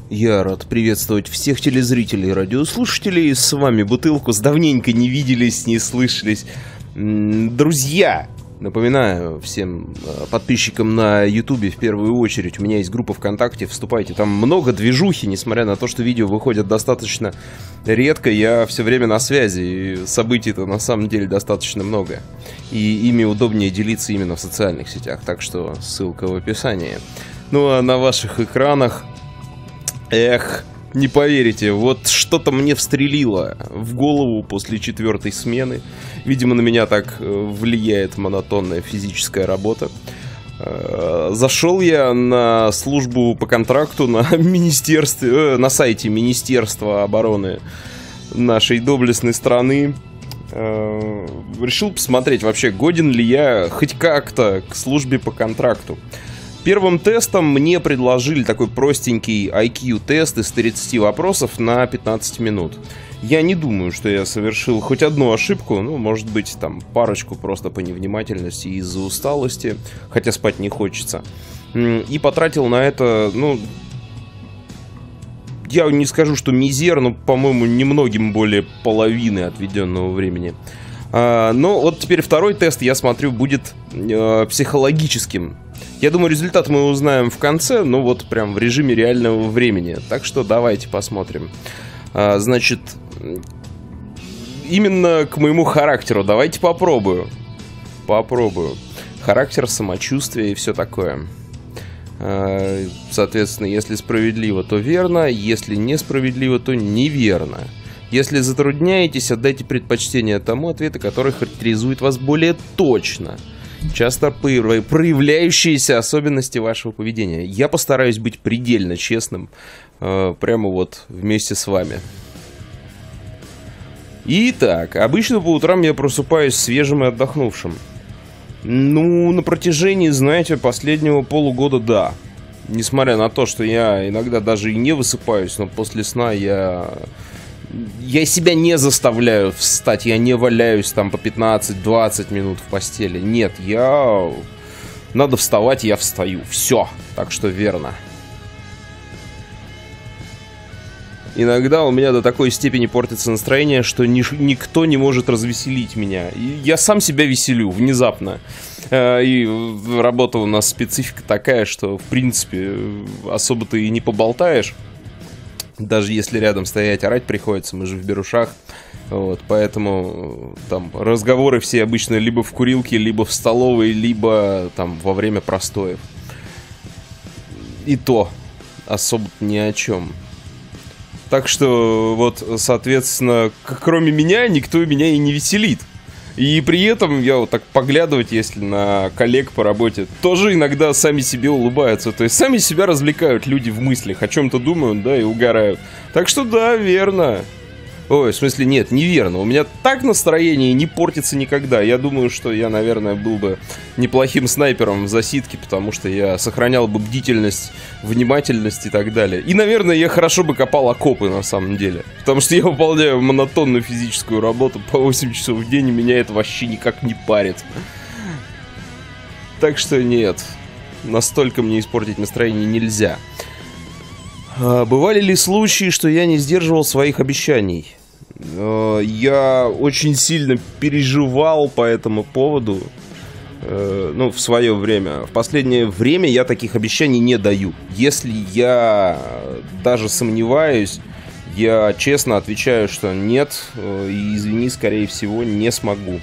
Я рад приветствовать всех телезрителей и радиослушателей. С вами Бутылку. Давненько не виделись, не слышались. Друзья, напоминаю всем подписчикам на Ютубе в первую очередь, у меня есть группа ВКонтакте, вступайте. Там много движухи, несмотря на то, что видео выходят достаточно редко. Я все время на связи, и событий-то на самом деле достаточно много. И ими удобнее делиться именно в социальных сетях, так что ссылка в описании. Ну а на ваших экранах... Эх, не поверите, вот что-то мне встрелило в голову после 4-й смены. Видимо, на меня так влияет монотонная физическая работа. Зашел я на службу по контракту на сайте Министерства обороны нашей доблестной страны. Решил посмотреть, вообще годен ли я хоть как-то к службе по контракту. Первым тестом мне предложили такой простенький IQ-тест из 30 вопросов на 15 минут. Я не думаю, что я совершил хоть одну ошибку, ну, может быть, там, парочку просто по невнимательности и из-за усталости, хотя спать не хочется. И потратил на это, ну, я не скажу, что мизер, но, по-моему, немногим более половины отведенного времени. Но вот теперь второй тест, я смотрю, будет психологическим. Я думаю, результат мы узнаем в конце, ну вот прям в режиме реального времени. Так что давайте посмотрим. Значит, именно к моему характеру давайте попробую. Характер, самочувствие и все такое. Соответственно, если справедливо, то верно. Если несправедливо, то неверно. Если затрудняетесь, отдайте предпочтение тому ответу, который характеризует вас более точно. Часто проявляющиеся особенности вашего поведения. Я постараюсь быть предельно честным, прямо вот вместе с вами. Итак, обычно по утрам я просыпаюсь свежим и отдохнувшим. Ну, на протяжении, знаете, последнего полугода, да. Несмотря на то, что я иногда даже и не высыпаюсь, но после сна я себя не заставляю встать, я не валяюсь там по 15-20 минут в постели. Нет, надо вставать, я встаю. Все, так что верно. Иногда у меня до такой степени портится настроение, что никто не может развеселить меня. И я сам себя веселю внезапно. И работа у нас специфика такая, что в принципе особо-то и не поболтаешь. Даже если рядом стоять, орать приходится, мы же в берушах. Вот, поэтому там разговоры все обычно либо в курилке, либо в столовой, либо там во время простоев. И то особо ни о чем. Так что вот, соответственно, кроме меня, никто меня и не веселит. И при этом я вот так поглядывать, если на коллег по работе, тоже иногда сами себе улыбаются. То есть сами себя развлекают люди в мыслях, о чем-то думают, да, и угорают. Так что да, верно. Ой, в смысле, нет, неверно. У меня так настроение не портится никогда. Я думаю, что я, наверное, был бы неплохим снайпером в засидке, потому что я сохранял бы бдительность, внимательность и так далее. И, наверное, я хорошо бы копал окопы, на самом деле. Потому что я выполняю монотонную физическую работу по 8 часов в день, и меня это вообще никак не парит. Так что нет, настолько мне испортить настроение нельзя. Бывали ли случаи, что я не сдерживал своих обещаний? Я очень сильно переживал по этому поводу, ну, в свое время. В последнее время я таких обещаний не даю. Если я даже сомневаюсь, я честно отвечаю, что нет, и, извини, скорее всего, не смогу.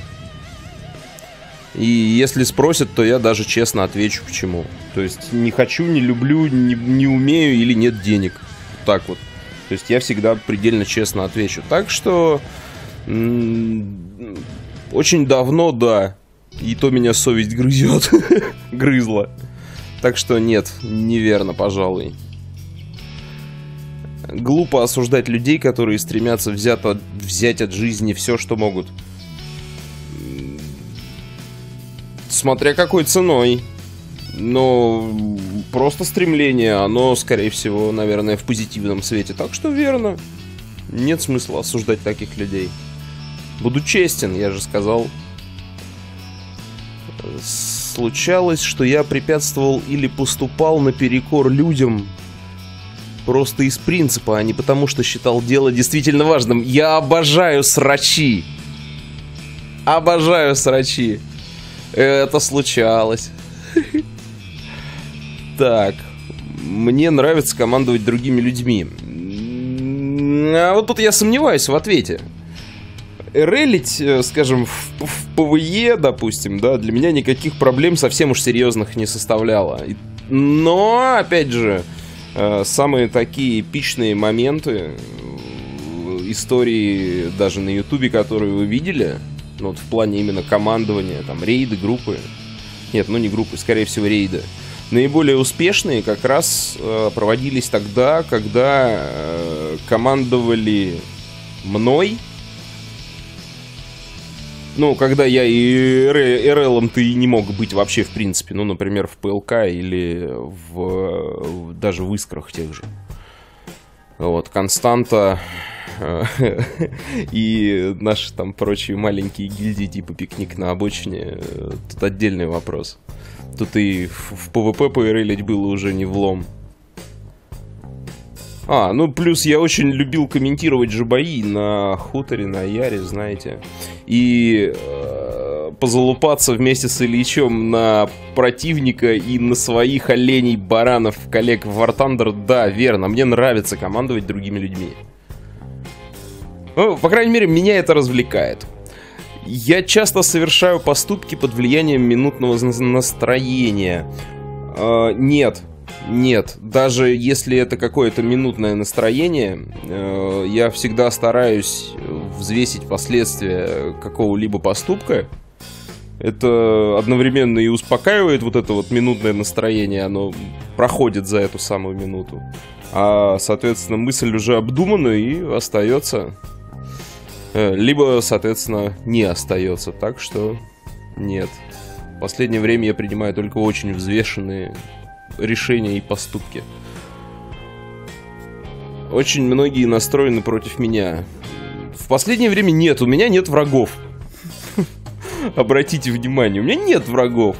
И если спросят, то я даже честно отвечу, почему. То есть не хочу, не люблю, не умею или нет денег. Вот так вот. То есть я всегда предельно честно отвечу. Так что очень давно, да. И то меня совесть грызет. Грызла. Так что нет, неверно, пожалуй. Глупо осуждать людей, которые стремятся взять от жизни все, что могут. Смотря какой ценой. Но просто стремление, оно, скорее всего, наверное, в позитивном свете. Так что верно. Нет смысла осуждать таких людей. Буду честен, я же сказал. Случалось, что я препятствовал или поступал наперекор людям, Просто из принципа, а не потому, что считал дело действительно важным. Я обожаю срачи. Обожаю срачи. Это случалось. Так. Мне нравится командовать другими людьми. А вот тут я сомневаюсь в ответе. Релить, скажем, в ПВЕ, допустим, да, для меня никаких проблем совсем уж серьезных не составляло. Но, опять же, самые такие эпичные моменты истории даже на Ютубе, которые вы видели, ну, вот в плане именно командования, там, рейды, группы. Нет, ну не группы, скорее всего, рейды. Наиболее успешные как раз проводились тогда, когда командовали мной. Ну, когда я и РЛом-то и не мог быть вообще, в принципе. Ну, например, в ПЛК или даже в Искрах тех же. Вот, Константа и наши там прочие маленькие гильдии типа Пикник на обочине. Тут отдельный вопрос. Тут и в ПВП поэрелить было уже не влом. Ну плюс я очень любил комментировать же бои на хуторе, на Яре, знаете. И позалупаться вместе с Ильичем на противника и на своих оленей, баранов, коллег в War Thunder, да, верно, мне нравится командовать другими людьми. Ну, по крайней мере, меня это развлекает. Я часто совершаю поступки под влиянием минутного настроения. Нет, даже если это какое-то минутное настроение, я всегда стараюсь взвесить последствия какого-либо поступка. Это одновременно и успокаивает вот это вот минутное настроение, оно проходит за эту самую минуту. А, соответственно, мысль уже обдумана и остается. Либо, соответственно, не остается. Так что нет. В последнее время я принимаю только очень взвешенные решения и поступки. Очень многие настроены против меня. В последнее время нет, у меня нет врагов. Обратите внимание, у меня нет врагов.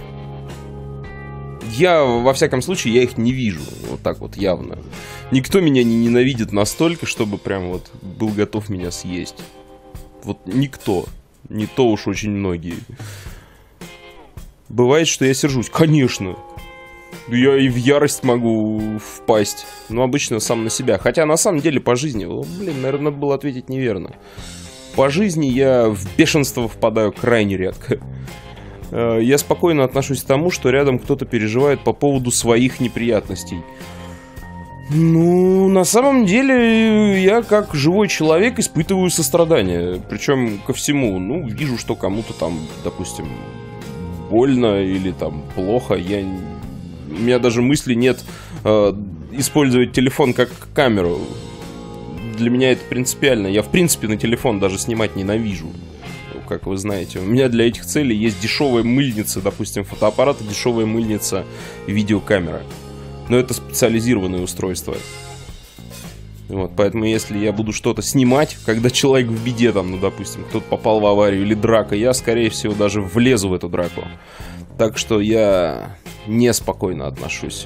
Я, во всяком случае, я их не вижу. Вот так вот явно. Никто меня не ненавидит настолько, чтобы прям вот был готов меня съесть. Вот никто. Не то уж очень многие. Бывает, что я сержусь. Конечно. Я и в ярость могу впасть. Но обычно сам на себя. Хотя на самом деле по жизни... наверное, надо было ответить неверно. По жизни я в бешенство впадаю крайне редко. Я спокойно отношусь к тому, что рядом кто-то переживает по поводу своих неприятностей. Ну, на самом деле, я как живой человек испытываю сострадание. Причем ко всему. Ну, вижу, что кому-то там, допустим, больно или там плохо. У меня даже мысли нет использовать телефон как камеру. Для меня это принципиально. Я, в принципе, на телефон даже снимать ненавижу. Как вы знаете. У меня для этих целей есть дешевая мыльница, допустим, фотоаппарат, дешевая мыльница и видеокамера. Но это специализированное устройство. Вот, поэтому если я буду что-то снимать, когда человек в беде, там, ну, допустим, кто-то попал в аварию или драка, я, скорее всего, даже влезу в эту драку. Так что я неспокойно отношусь.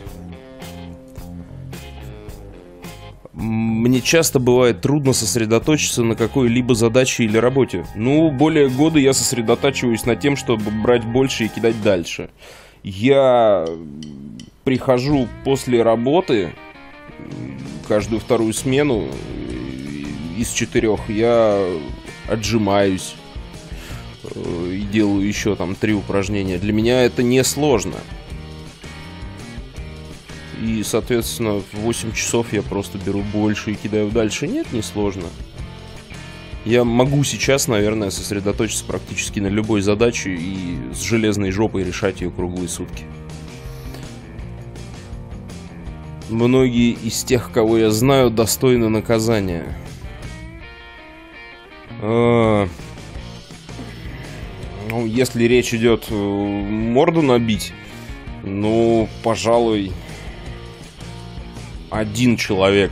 Мне часто бывает трудно сосредоточиться на какой-либо задаче или работе. Ну, более года я сосредотачиваюсь на тем, чтобы брать больше и кидать дальше. Я прихожу после работы, каждую вторую смену из 4, я отжимаюсь и делаю еще там 3 упражнения. Для меня это несложно. И, соответственно, в 8 часов я просто беру больше и кидаю дальше. Нет, не сложно. Я могу сейчас, наверное, сосредоточиться практически на любой задаче и с железной жопой решать ее круглые сутки. Многие из тех, кого я знаю, достойны наказания. Ну, если речь идет морду набить, ну, пожалуй, один человек.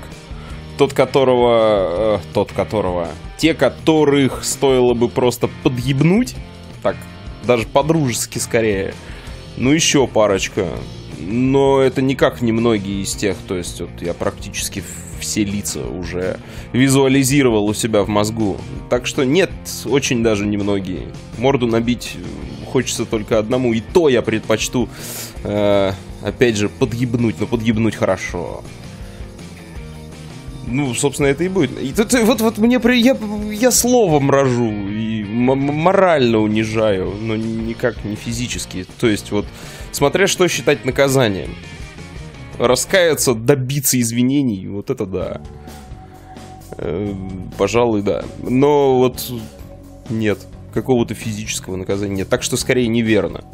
Те, которых стоило бы просто подъебнуть, так, даже по-дружески скорее. Ну, еще парочка. но это никак не многие из тех, то есть вот я практически все лица уже визуализировал у себя в мозгу. Так что нет, очень даже немногие. Морду набить хочется только одному, и то я предпочту, опять же, подъебнуть, но подъебнуть хорошо. Ну, собственно, это и будет. И тут, вот мне я словом рожу и морально унижаю, но никак не физически. То есть вот, смотря что считать наказанием. Раскаяться, добиться извинений, вот это да. Пожалуй, да. Но вот нет, какого-то физического наказания нет. Так что скорее неверно.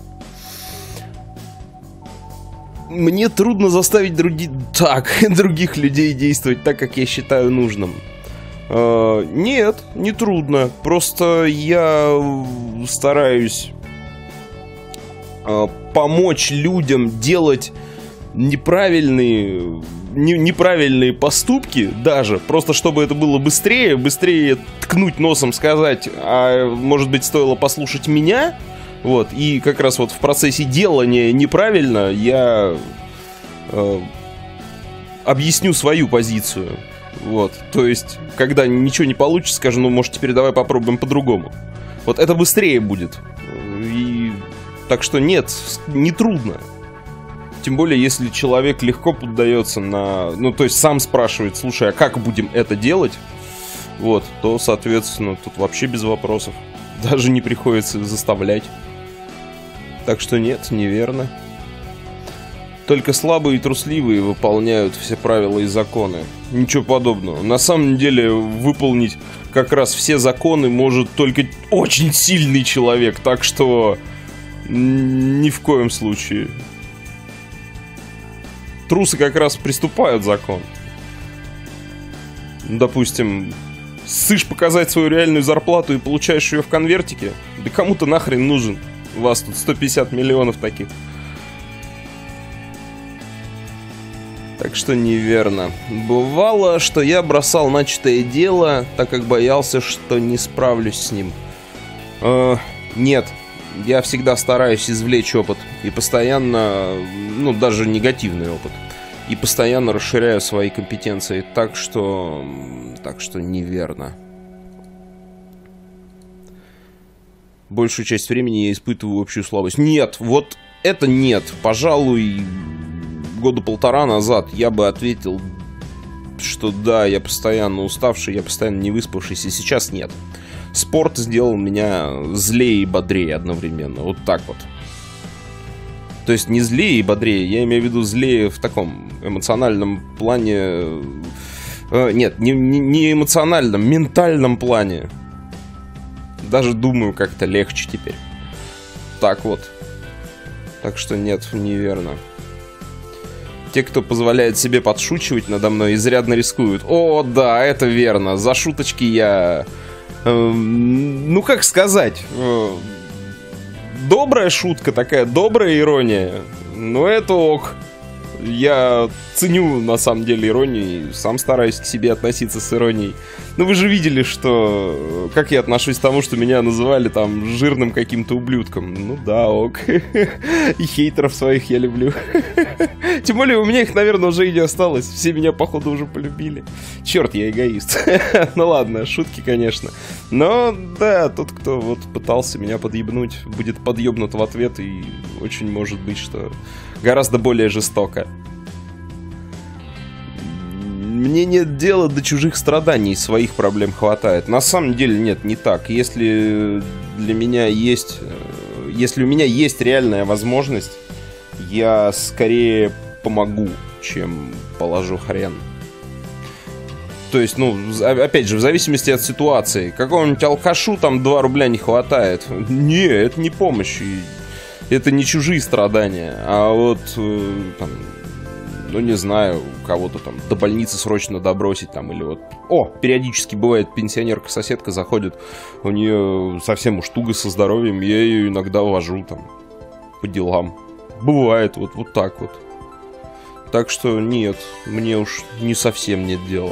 Мне трудно заставить других людей действовать так, как я считаю нужным. Нет, не трудно. Просто я стараюсь помочь людям делать неправильные поступки даже, просто чтобы это было быстрее ткнуть носом, сказать, а может быть стоило послушать меня, вот, и как раз вот в процессе делания неправильно я объясню свою позицию, вот, то есть, когда ничего не получится, скажу, ну, может, теперь давай попробуем по-другому, вот, это быстрее будет, и так что нет, не трудно. Тем более, если человек легко поддается на... Ну, то есть сам спрашивает, слушай, а как будем это делать? Вот, то, соответственно, тут вообще без вопросов. Даже не приходится заставлять. Так что нет, неверно. Только слабые и трусливые выполняют все правила и законы. Ничего подобного. На самом деле, выполнить как раз все законы может только очень сильный человек. Так что ни в коем случае... Трусы как раз приступают закон. Допустим, ссышь показать свою реальную зарплату и получаешь ее в конвертике. Да кому-то нахрен нужен. У вас тут 150 миллионов таких. Так что неверно. Бывало, что я бросал начатое дело, так как боялся, что не справлюсь с ним. Нет. Я всегда стараюсь извлечь опыт. И постоянно, ну, даже негативный опыт. И постоянно расширяю свои компетенции. Так что неверно. Большую часть времени я испытываю общую слабость. Нет, вот это нет. Пожалуй, года полтора назад я бы ответил, что да, я постоянно уставший, я постоянно не выспавшийся. Сейчас нет. Спорт сделал меня злее и бодрее одновременно. Вот так вот. То есть не злее и бодрее, я имею в виду злее в таком эмоциональном плане. Нет, не эмоциональном, ментальном плане. Даже думаю, как-то легче теперь. Так вот. Так что нет, неверно. Те, кто позволяет себе подшучивать надо мной, изрядно рискуют. О, да, это верно. За шуточки я... ну, как сказать... добрая шутка такая, добрая ирония. Ну, это ок. Я ценю, на самом деле, иронию и сам стараюсь к себе относиться с иронией. Ну, вы же видели, что... Как я отношусь к тому, что меня называли там жирным каким-то ублюдком. Ну да, ок. И хейтеров своих я люблю. Тем более у меня их, наверное, уже и не осталось. Все меня, походу, уже полюбили. Черт, я эгоист. Ну ладно, шутки, конечно. Но, да, тот, кто вот пытался меня подъебнуть, будет подъебнут в ответ. И очень может быть, что гораздо более жестоко. Мне нет дела до чужих страданий, своих проблем хватает. На самом деле нет, не так. Если у меня есть реальная возможность, я скорее помогу, чем положу хрен. То есть, ну, опять же, в зависимости от ситуации. Какому-нибудь алкашу там 2 рубля не хватает. Не, это не помощь. Это не чужие страдания. А вот там... Ну, не знаю, кого-то там до больницы срочно добросить там, или вот... О, периодически бывает, пенсионерка-соседка заходит, у нее совсем уж туго со здоровьем, я ее иногда вожу там по делам. Бывает, вот так вот. Так что нет, мне уж не совсем нет дела.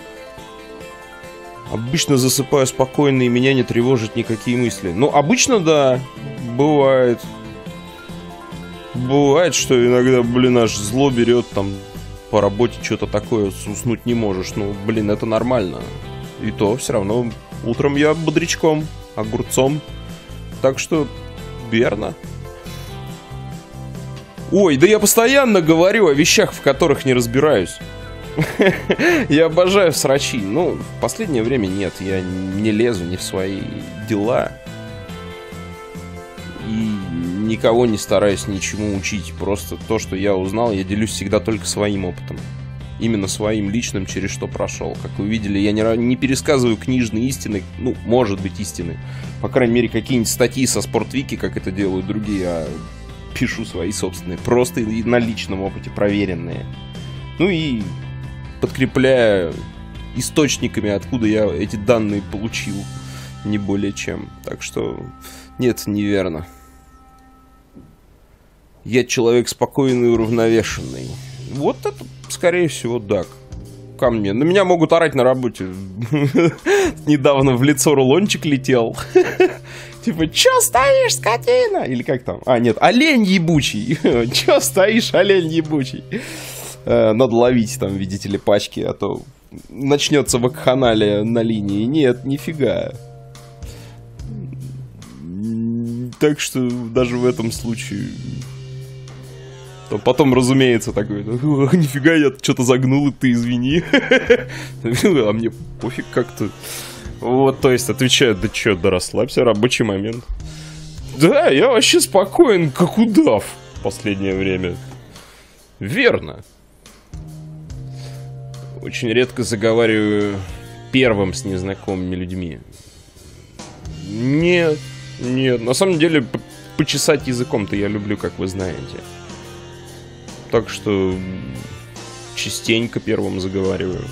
Обычно засыпаю спокойно, и меня не тревожат никакие мысли. Ну, обычно, да, бывает. бывает, что иногда, блин, аж зло берет, там, по работе что-то такое, уснуть не можешь. Ну, блин, это нормально. И то все равно утром я бодрячком, огурцом. Так что, верно. Ой, да я постоянно говорю о вещах, в которых не разбираюсь. Я обожаю срачи. Ну, в последнее время нет, я не лезу ни в свои дела. И никого не стараюсь ничему учить. Просто то, что я узнал, я делюсь всегда только своим опытом. Именно своим личным, через что прошел. Как вы видели, я не пересказываю книжные истины. Ну, может быть, истины. По крайней мере, какие-нибудь статьи со Спортвики, как это делают другие. А пишу свои собственные. Просто на личном опыте проверенные. Ну и подкрепляя источниками, откуда я эти данные получил. Не более чем. Так что... Нет, неверно. Я человек спокойный и уравновешенный. Вот это, скорее всего, да. Ко мне. На меня могут орать на работе. Недавно в лицо рулончик летел. Типа, чё стоишь, скотина? Или как там? А, нет, олень ебучий. Чё стоишь, олень ебучий? Надо ловить там, видите ли, пачки, а то начнется вакханалия на линии. Нет, нифига. Так что даже в этом случае... Потом, разумеется, такой, нифига, я что-то загнул, и ты извини. А мне пофиг как-то. Вот, то есть, отвечают, да чё, да расслабься, рабочий момент. Да, я вообще спокоен, как удав в последнее время. Верно. Очень редко заговариваю первым с незнакомыми людьми. Нет, нет, на самом деле, почесать языком-то я люблю, как вы знаете. Так что частенько первым заговариваю.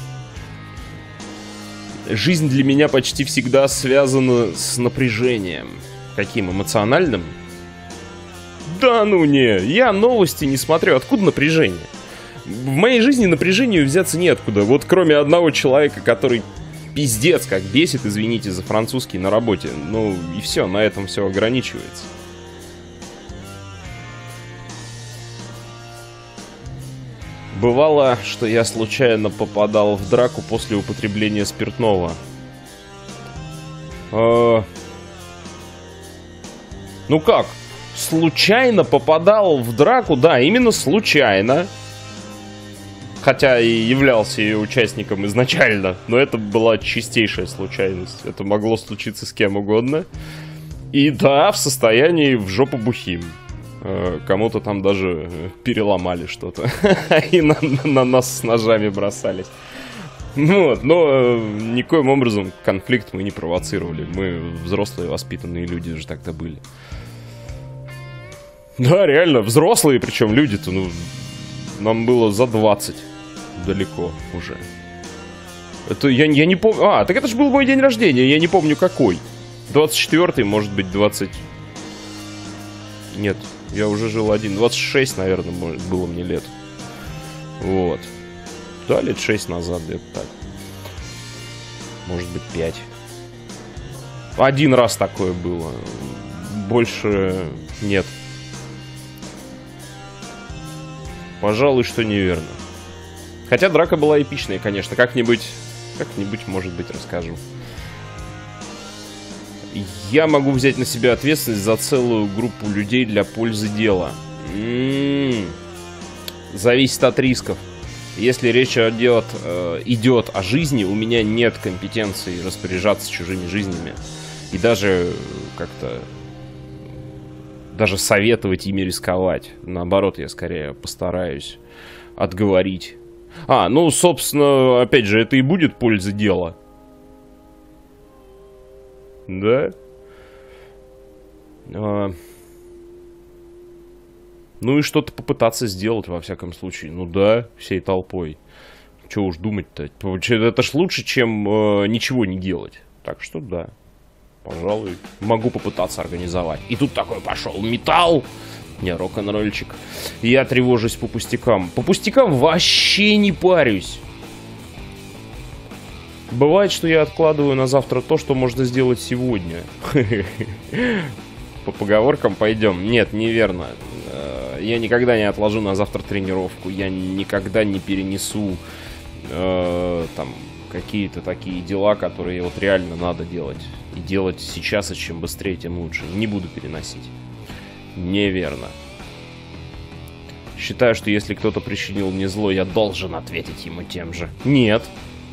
Жизнь для меня почти всегда связана с напряжением. Каким? Эмоциональным? Да ну не, я новости не смотрю. Откуда напряжение? В моей жизни напряжению взяться неоткуда. Вот кроме одного человека, который пиздец как бесит, извините за французский, на работе. Ну и все, на этом все ограничивается. Бывало, что я случайно попадал в драку после употребления спиртного. Ну как? Случайно попадал в драку? Да, именно случайно. Хотя и являлся ее участником изначально. Но это была чистейшая случайность. Это могло случиться с кем угодно. И да, в состоянии в жопу бухим. Кому-то там даже переломали что-то. И на нас с ножами бросались. Вот, но никоим образом конфликт мы не провоцировали. Мы взрослые, воспитанные люди же так-то были. Да, реально, взрослые, причем люди-то, ну, нам было за 20 далеко уже. Это я не помню... А, так это же был мой день рождения, я не помню какой. 24-й, может быть, 20... Нет, я уже жил один. 26, наверное, было мне лет. Вот. Да, лет 6 назад, где-то так. Может быть, 5. Один раз такое было. Больше нет. Пожалуй, что неверно. Хотя драка была эпичная, конечно. Как-нибудь, может быть, расскажу. Я могу взять на себя ответственность за целую группу людей для пользы дела. Зависит от рисков. Если речь идет о жизни, у меня нет компетенции распоряжаться чужими жизнями. И даже как-то... Даже советовать ими рисковать. Наоборот, я скорее постараюсь отговорить. Ну, собственно, опять же, это и будет польза дела. Да? Ну и что-то попытаться сделать, во всяком случае. Ну да, всей толпой. Чего уж думать-то. Это ж лучше, чем ничего не делать. Так что да, пожалуй, могу попытаться организовать. И тут такой пошел металл. Не, рок-н-ролльчик. Я тревожусь по пустякам. По пустякам вообще не парюсь. Бывает, что я откладываю на завтра то, что можно сделать сегодня. По поговоркам пойдем. Нет, неверно. Я никогда не отложу на завтра тренировку. Я никогда не перенесу там какие-то такие дела, которые вот реально надо делать. И делать сейчас, и чем быстрее, тем лучше. Не буду переносить. Неверно. Считаю, что если кто-то причинил мне зло, я должен ответить ему тем же. Нет.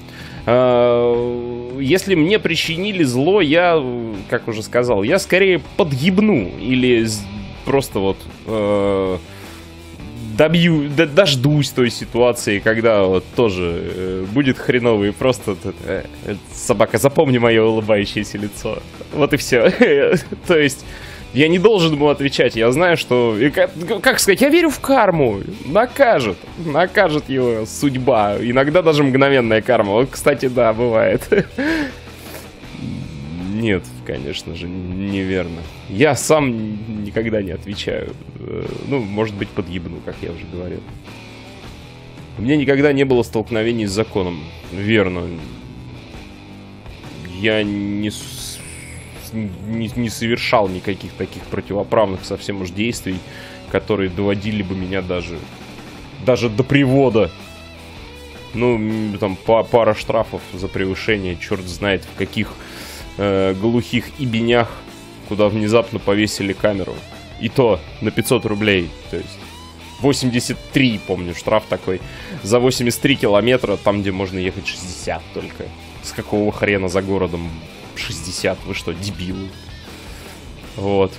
Если мне причинили зло, я, как уже сказал, я скорее подъебну. Или просто вот дождусь той ситуации, когда вот тоже будет хреново. И просто собака, запомни мое улыбающееся лицо. Вот и все. То есть я не должен ему отвечать. Я знаю, что... Как сказать? Я верю в карму. Накажет его судьба. Иногда даже мгновенная карма. Вот, кстати, да, бывает. Нет, конечно же, неверно. Я сам никогда не отвечаю. Ну, может быть, подъебну, как я уже говорил. У меня никогда не было столкновений с законом. Верно. Я не совершал никаких таких противоправных совсем уж действий, которые доводили бы меня даже до привода. Ну, там пара штрафов за превышение, черт знает в каких глухих ибенях, куда внезапно повесили камеру. И то на 500 рублей. То есть 83, помню, штраф такой. За 83 километра, там, где можно ехать 60 только. С какого хрена за городом 60? Вы что, дебилы? Вот.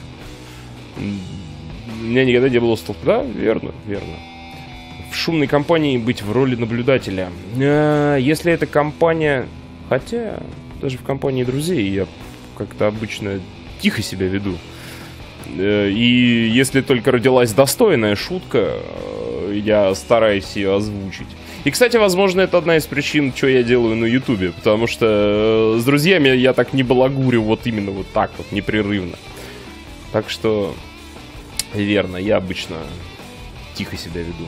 У меня никогда не было столкновения. Да, верно. В шумной компании быть в роли наблюдателя. Если эта компания... Хотя... Даже в компании друзей я как-то обычно тихо себя веду. И если только родилась достойная шутка, я стараюсь ее озвучить. И, кстати, возможно, это одна из причин, что я делаю на Ютубе. Потому что с друзьями я так не балагурю вот именно вот так вот, непрерывно. Так что, верно, я обычно тихо себя веду.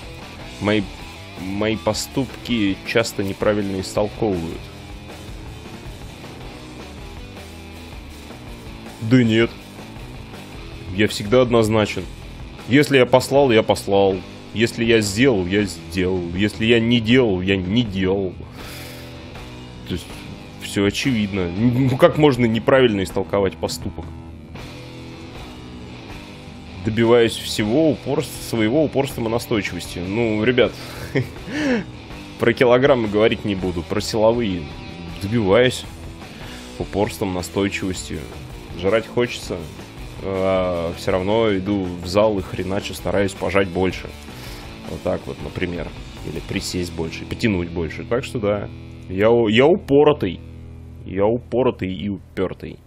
Мои поступки часто неправильно истолковывают. Да нет. Я всегда однозначен. Если я послал, я послал. Если я сделал, я сделал. Если я не делал, я не делал. То есть, все очевидно. Ну, как можно неправильно истолковать поступок? Добиваюсь всего своего упорством и настойчивостью. Ну, ребят, про килограммы говорить не буду. Про силовые добиваюсь упорством, настойчивостью. Жрать хочется, а все равно иду в зал и хреначу, стараюсь пожать больше. Вот так вот, например. Или присесть больше, потянуть больше. Так что да, я упоротый. Я упоротый и упертый.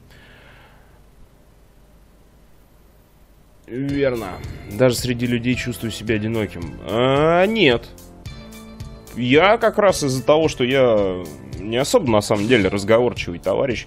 Верно. Даже среди людей чувствую себя одиноким. Нет. Я как раз из-за того, что я не особо на самом деле разговорчивый товарищ.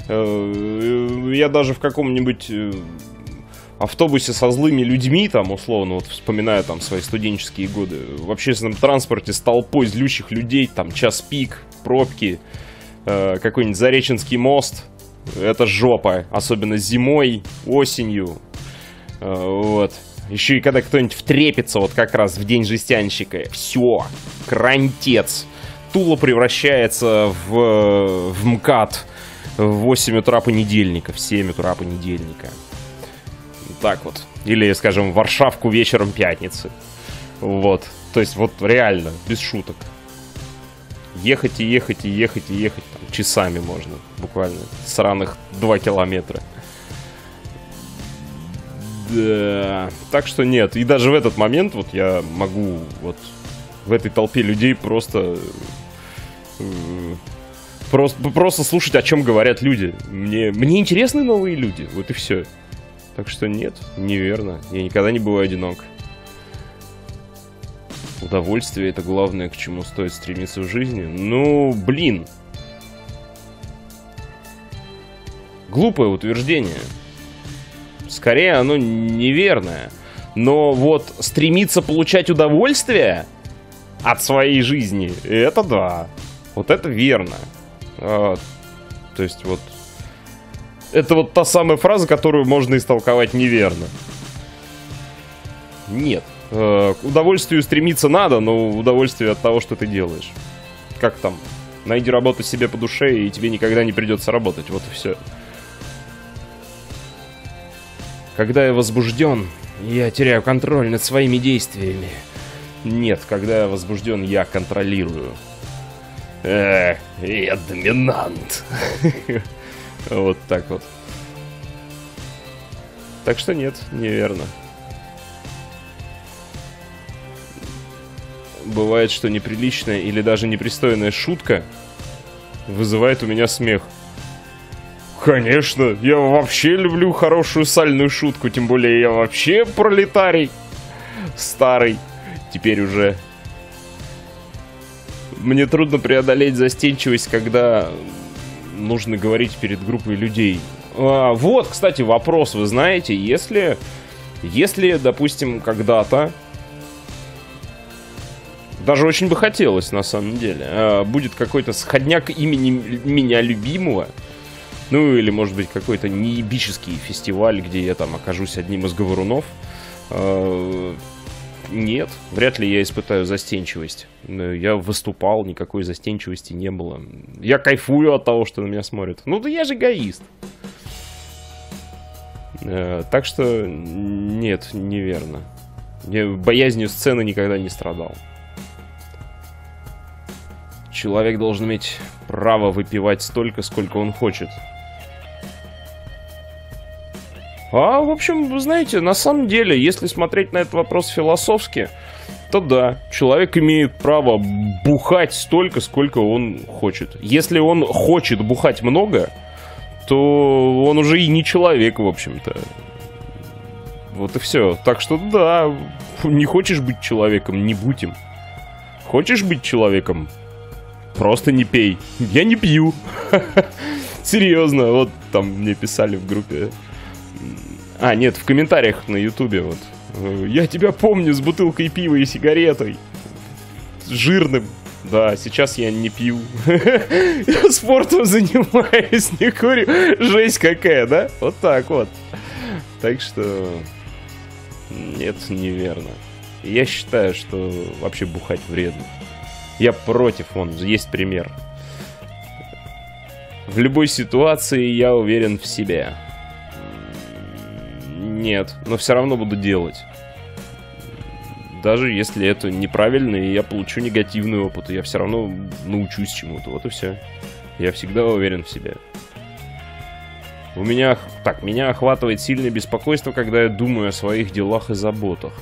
Я даже в каком-нибудь автобусе со злыми людьми, там, условно, вот вспоминаю там свои студенческие годы, в общественном транспорте с толпой злющих людей, там, час пик, пробки, какой-нибудь Зареченский мост, это жопа, особенно зимой, осенью, вот. Еще и когда кто-нибудь втрепится, вот как раз в день жестянщика, все, крантец. Тула превращается в МКАД в 8 утра понедельника, в 7 утра понедельника. Так вот. Или, скажем, в Варшавку вечером пятницы. Вот. То есть, вот реально, без шуток. Ехать и ехать и ехать и ехать. Там, часами можно. Буквально. Сраных 2 километра. Да. Так что нет. И даже в этот момент вот я могу вот в этой толпе людей просто слушать, о чем говорят люди. Мне интересны новые люди. Вот и все. Так что нет, неверно. Я никогда не бываю одинок. Удовольствие — это главное, к чему стоит стремиться в жизни. Ну, блин. Глупое утверждение. Скорее, оно неверное. Но вот стремиться получать удовольствие от своей жизни, это да. Вот это верно. То есть вот это вот та самая фраза, которую можно истолковать неверно. Нет. К удовольствию стремиться надо, но удовольствие от того, что ты делаешь. Как там? Найди работу себе по душе, и тебе никогда не придется работать. Вот и все. Когда я возбужден, я теряю контроль над своими действиями. Нет, когда я возбужден, я контролирую. Я доминант. Вот так вот. Так что нет, неверно. Бывает, что неприличная или даже непристойная шутка вызывает у меня смех. Конечно, я вообще люблю хорошую сальную шутку, тем более я вообще пролетарий старый, теперь уже. Мне трудно преодолеть застенчивость, когда нужно говорить перед группой людей. Вот, кстати, вопрос, вы знаете, если, допустим, когда-то, даже очень бы хотелось, на самом деле, будет какой-то сходняк имени меня любимого, ну, или, может быть, какой-то неебический фестиваль, где я там окажусь одним из говорунов. Нет, вряд ли я испытаю застенчивость. Я выступал, никакой застенчивости не было. Я кайфую от того, что на меня смотрят. Ну, да я же эгоист. Так что, нет, неверно. Я боязнью сцены никогда не страдал. Человек должен иметь право выпивать столько, сколько он хочет. В общем, вы знаете, на самом деле, если смотреть на этот вопрос философски, то да, человек имеет право бухать столько, сколько он хочет. Если он хочет бухать много, то он уже и не человек, в общем-то. Вот и все. Так что да, не хочешь быть человеком, не будь им. Хочешь быть человеком? Просто не пей. Я не пью. Серьезно, вот там мне писали в группе. Нет, в комментариях на ютубе вот. Я тебя помню с бутылкой пива и сигаретой. Жирным. Да, сейчас я не пью. Я спортом занимаюсь, не курю. Жесть какая, да? Вот так вот. Так что... Нет, неверно. Я считаю, что вообще бухать вредно. Я против, вон, есть пример. В любой ситуации я уверен в себе. Нет, но все равно буду делать. Даже если это неправильно, и я получу негативный опыт, я все равно научусь чему-то. Вот и все. Я всегда уверен в себе. Меня охватывает сильное беспокойство, когда я думаю о своих делах и заботах.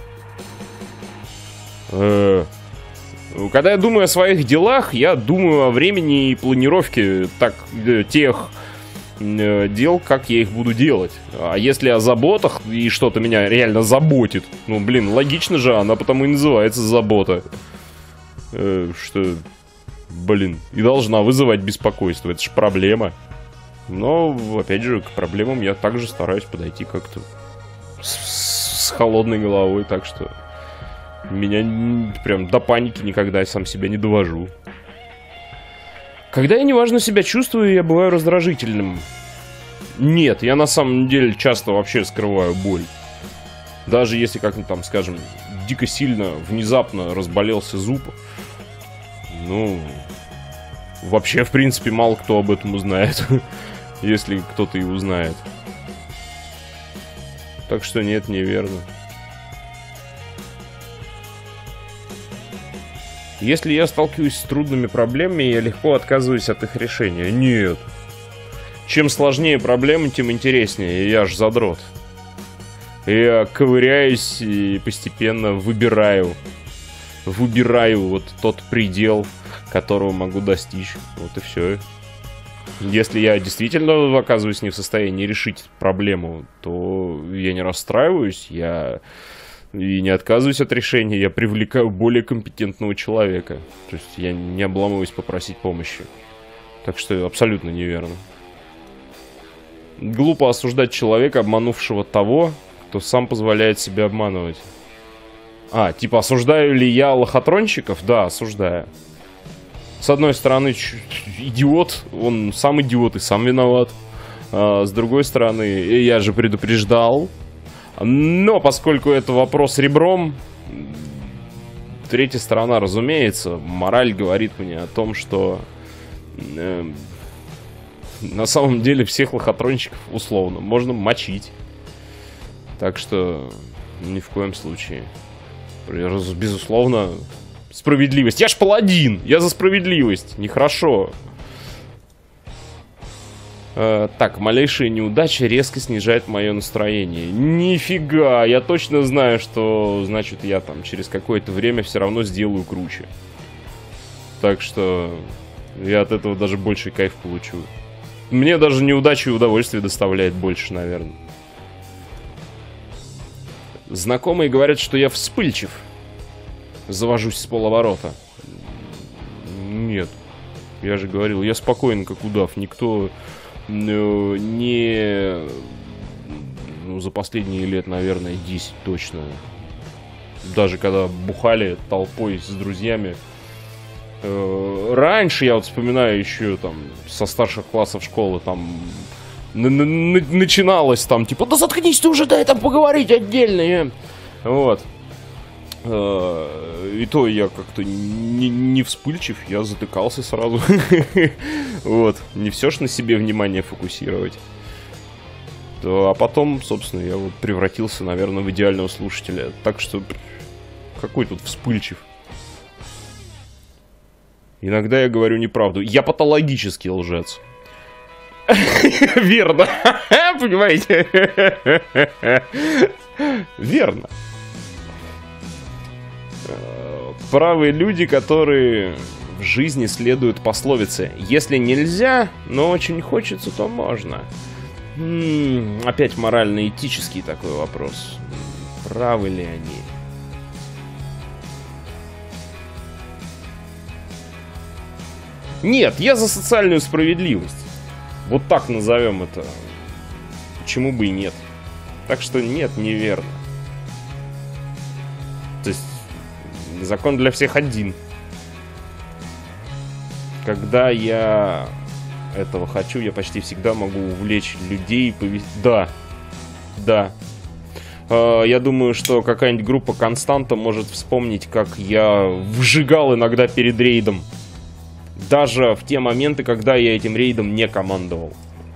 Когда я думаю о своих делах, я думаю о времени и планировке тех дел, как я их буду делать. А если о заботах и что-то меня реально заботит, ну, блин, логично же, она потому и называется забота. Что, блин, и должна вызывать беспокойство. Это же проблема. Но, опять же, к проблемам я также стараюсь подойти как-то с холодной головой, так что меня прям до паники никогда я сам себя не довожу. Когда я неважно себя чувствую, я бываю раздражительным. Нет, я на самом деле часто вообще скрываю боль. Даже если как-нибудь там, скажем, дико сильно, внезапно разболелся зуб. Ну, вообще, в принципе, мало кто об этом узнает. Если кто-то и узнает. Так что нет, неверно. Если я сталкиваюсь с трудными проблемами, я легко отказываюсь от их решения. Нет. Чем сложнее проблемы, тем интереснее. Я ж задрот. Я ковыряюсь и постепенно выбираю вот тот предел, которого могу достичь. Вот и все. Если я действительно оказываюсь не в состоянии решить проблему, то я не расстраиваюсь, я и не отказываюсь от решения, я привлекаю более компетентного человека. То есть я не обламываюсь попросить помощи. Так что абсолютно неверно. Глупо осуждать человека, обманувшего того, кто сам позволяет себя обманывать. Типа, осуждаю ли я лохотронщиков? Да, осуждаю. С одной стороны, идиот, он сам идиот и сам виноват. С другой стороны, я же предупреждал. Но поскольку это вопрос ребром, третья сторона, разумеется, мораль говорит мне о том, что на самом деле всех лохотронщиков условно можно мочить. Так что ни в коем случае. Безусловно, справедливость. Я ж паладин, я за справедливость. Нехорошо. Так, малейшая неудача резко снижает мое настроение. Нифига, я точно знаю, что, значит, я там через какое-то время все равно сделаю круче. Так что я от этого даже больший кайф получу. Мне даже неудача и удовольствие доставляет больше, наверное. Знакомые говорят, что я вспыльчив. Завожусь с полоборота. Нет. Я же говорил, я спокоен, как удав. Никто не... Ну, за последние лет, наверное, 10 точно. Даже когда бухали толпой с друзьями. Раньше, я вот вспоминаю еще там со старших классов школы, там начиналось там типа: да заткнись ты уже, дай там поговорить отдельно. Вот. И то я как-то не вспыльчив, я затыкался сразу. Вот. Не все ж на себе внимание фокусировать. А потом, собственно, я вот превратился, наверное, в идеального слушателя. Так что какой тут вспыльчив. Иногда я говорю неправду. Я патологический лжец. Верно. Понимаете? Верно. Правые люди, которые в жизни следуют пословице: если нельзя, но очень хочется, то можно. Опять морально-этический такой вопрос. Правы ли они? Нет, я за социальную справедливость. Вот так назовем это. Почему бы и нет? Так что нет, неверно. То есть закон для всех один. Когда я этого хочу, я почти всегда могу увлечь людей, повести. Да. Да. Я думаю, что какая-нибудь группа Константа может вспомнить, как я вжигал иногда перед рейдом. Даже в те моменты, когда я этим рейдом не командовал.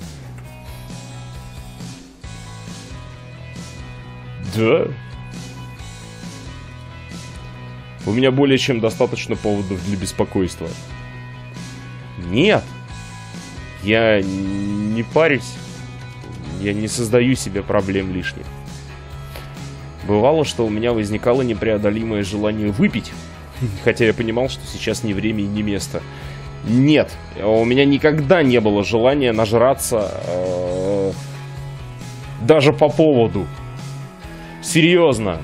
Да. У меня более чем достаточно поводов для беспокойства. Нет. Я не парюсь. Я не создаю себе проблем лишних. Бывало, что у меня возникало непреодолимое желание выпить. Хотя я понимал, что сейчас не время и не место. Нет, у меня никогда не было желания нажраться даже по поводу. Серьезно.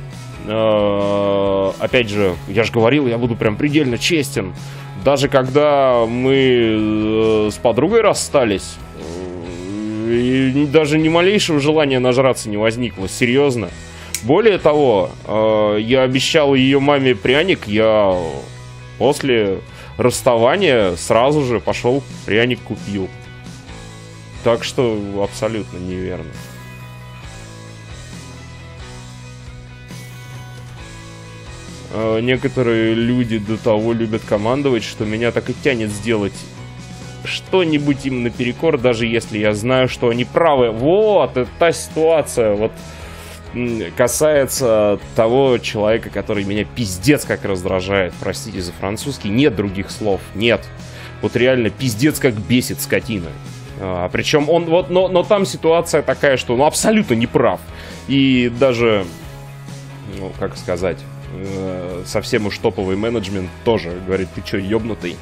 Опять же, я же говорил, я буду прям предельно честен. Даже когда мы с подругой расстались, даже ни малейшего желания нажраться не возникло. Серьезно. Более того, я обещал ее маме пряник, я после расставания сразу же пошел пряник купил. Так что абсолютно неверно. Некоторые люди до того любят командовать, что меня так и тянет сделать что-нибудь им наперекор, даже если я знаю, что они правы. Вот, это та ситуация, вот касается того человека, который меня пиздец как раздражает. Простите за французский, нет других слов, нет. Вот реально пиздец как бесит скотина. Причем он вот, но там ситуация такая, что он абсолютно не прав. И даже, ну, как сказать, совсем уж топовый менеджмент тоже говорит: ты чё, ёбнутый?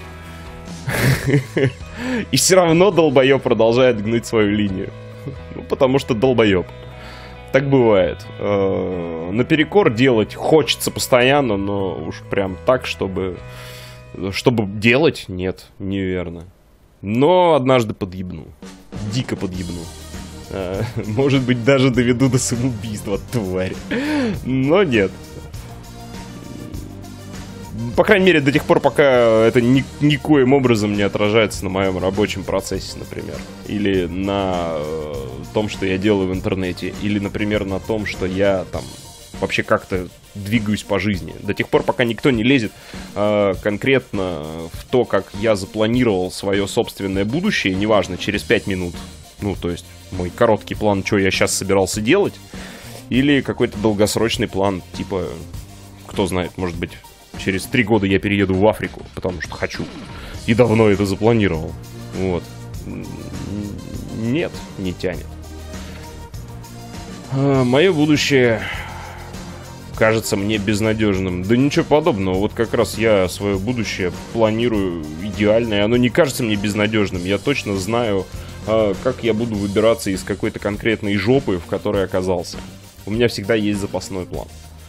И все равно долбоёб продолжает гнуть свою линию. Ну, потому что долбоёб. Так бывает. Наперекор делать хочется постоянно, но уж прям так, чтобы делать, нет, неверно. Но однажды подъебну. Дико подъебну. Может быть, даже доведу до самоубийства, тварь. Но нет. По крайней мере, до тех пор, пока это никоим образом не отражается на моем рабочем процессе, например. Или на том, что я делаю в интернете. Или, например, на том, что я там вообще как-то двигаюсь по жизни. До тех пор, пока никто не лезет конкретно в то, как я запланировал свое собственное будущее, неважно, через 5 минут. Ну, то есть, мой короткий план, что я сейчас собирался делать. Или какой-то долгосрочный план, типа, кто знает, может быть, через 3 года я перееду в Африку, потому что хочу. И давно это запланировал. Вот. Нет, не тянет. Мое будущее кажется мне безнадежным. Да ничего подобного. Вот как раз я свое будущее планирую идеально, и оно не кажется мне безнадежным. Я точно знаю, как я буду выбираться из какой-то конкретной жопы, в которой оказался. У меня всегда есть запасной план.